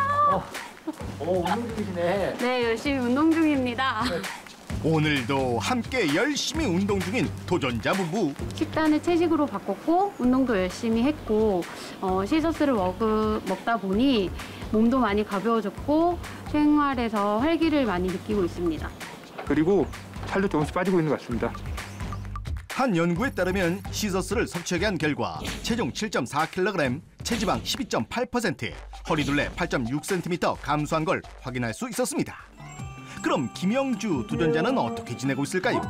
운동 중이시네. 네, 열심히 운동 중입니다. 오늘도 함께 열심히 운동 중인 도전자 부부. 식단을 채식으로 바꿨고 운동도 열심히 했고 시서스를 먹다 보니 몸도 많이 가벼워졌고 생활에서 활기를 많이 느끼고 있습니다. 그리고 살도 조금씩 빠지고 있는 것 같습니다. 한 연구에 따르면 시서스를 섭취하게 한 결과 체중 7.4kg, 체지방 12.8%, 허리둘레 8.6cm 감소한 걸 확인할 수 있었습니다. 그럼 김영주 도전자는 어떻게 지내고 있을까요?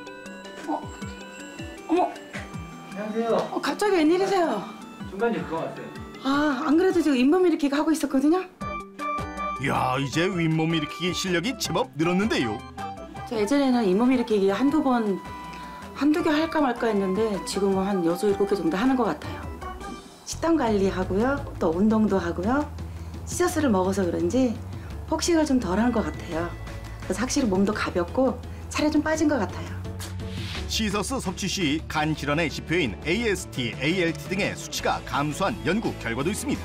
어머. 안녕하세요. 갑자기 웬일이세요? 중간 점검 왔어요. 안 그래도 지금 잇몸 일으키기 하고 있었거든요. 야, 이제 윗몸 일으키기 실력이 제법 늘었는데요. 저 예전에는 잇몸 일으키기 한두 개 할까 말까 했는데 지금은 한 6, 7개 정도 하는 것 같아요. 식단 관리하고요. 또 운동도 하고요. 시서스를 먹어서 그런지 폭식을 좀 덜 한 것 같아요. 그래서 확실히 몸도 가볍고 살이 좀 빠진 것 같아요. 시서스 섭취 시 간 질환의 지표인 AST, ALT 등의 수치가 감소한 연구 결과도 있습니다.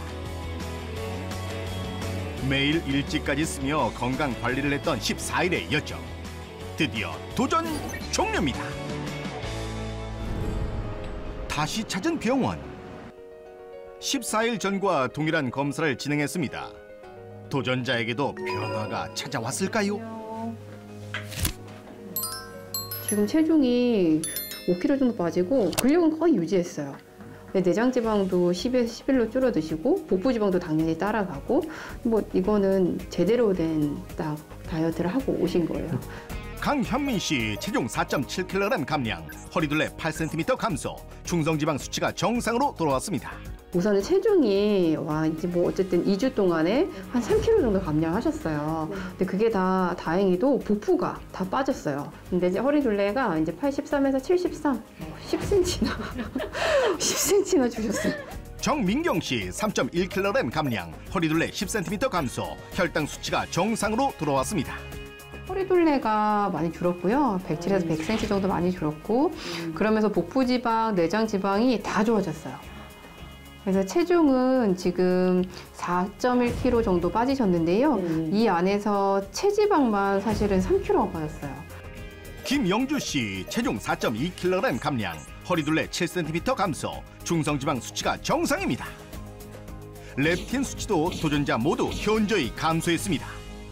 매일 일찍까지 쓰며 건강 관리를 했던 14일의 여정. 드디어 도전 종료입니다. 다시 찾은 병원. 14일 전과 동일한 검사를 진행했습니다. 도전자에게도 변화가 찾아왔을까요? 지금 체중이 5kg 정도 빠지고 근력은 거의 유지했어요. 내장 지방도 10에서 11로 줄어드시고 복부 지방도 당연히 따라가고 뭐 이거는 제대로 된 딱 다이어트를 하고 오신 거예요. 강현민 씨 체중 4.7kg 감량, 허리둘레 8cm 감소, 중성지방 수치가 정상으로 돌아왔습니다. 우선은 체중이 이제 뭐 어쨌든 2주 동안에 한 3kg 정도 감량하셨어요. 근데 그게 다 다행히도 복부가 다 빠졌어요. 근데 이제 허리둘레가 이제 83에서 73, 10cm나 10cm나 줄였어요. 정민경 씨 3.1kg 감량, 허리둘레 10cm 감소, 혈당 수치가 정상으로 돌아왔습니다. 허리둘레가 많이 줄었고요. 107에서 100cm 정도 많이 줄었고 그러면서 복부 지방, 내장 지방이 다 좋아졌어요. 그래서 체중은 지금 4.1kg 정도 빠지셨는데요. 이 안에서 체지방만 사실은 3kg가 빠졌어요. 김영주 씨 체중 4.2kg 감량, 허리둘레 7cm 감소, 중성지방 수치가 정상입니다. 렙틴 수치도 도전자 모두 현저히 감소했습니다.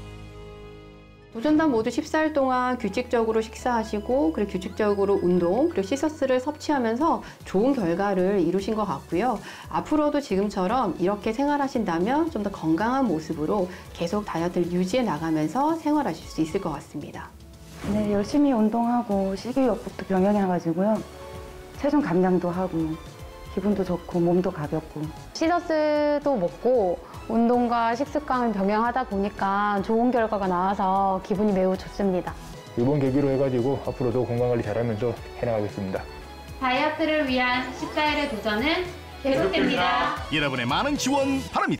도전단 모두 14일 동안 규칙적으로 식사하시고 그리고 규칙적으로 운동 그리고 시서스를 섭취하면서 좋은 결과를 이루신 것 같고요. 앞으로도 지금처럼 이렇게 생활하신다면 좀 더 건강한 모습으로 계속 다이어트를 유지해 나가면서 생활하실 수 있을 것 같습니다. 네, 열심히 운동하고 식이요법도 병행해가지고요. 체중 감량도 하고 기분도 좋고 몸도 가볍고. 시서스도 먹고 운동과 식습관을 병행하다 보니까 좋은 결과가 나와서 기분이 매우 좋습니다. 이번 계기로 해가지고 앞으로도 건강관리 잘하면서 해나가겠습니다. 다이어트를 위한 14일의 도전은 계속됩니다. 여러분의 많은 지원 바랍니다.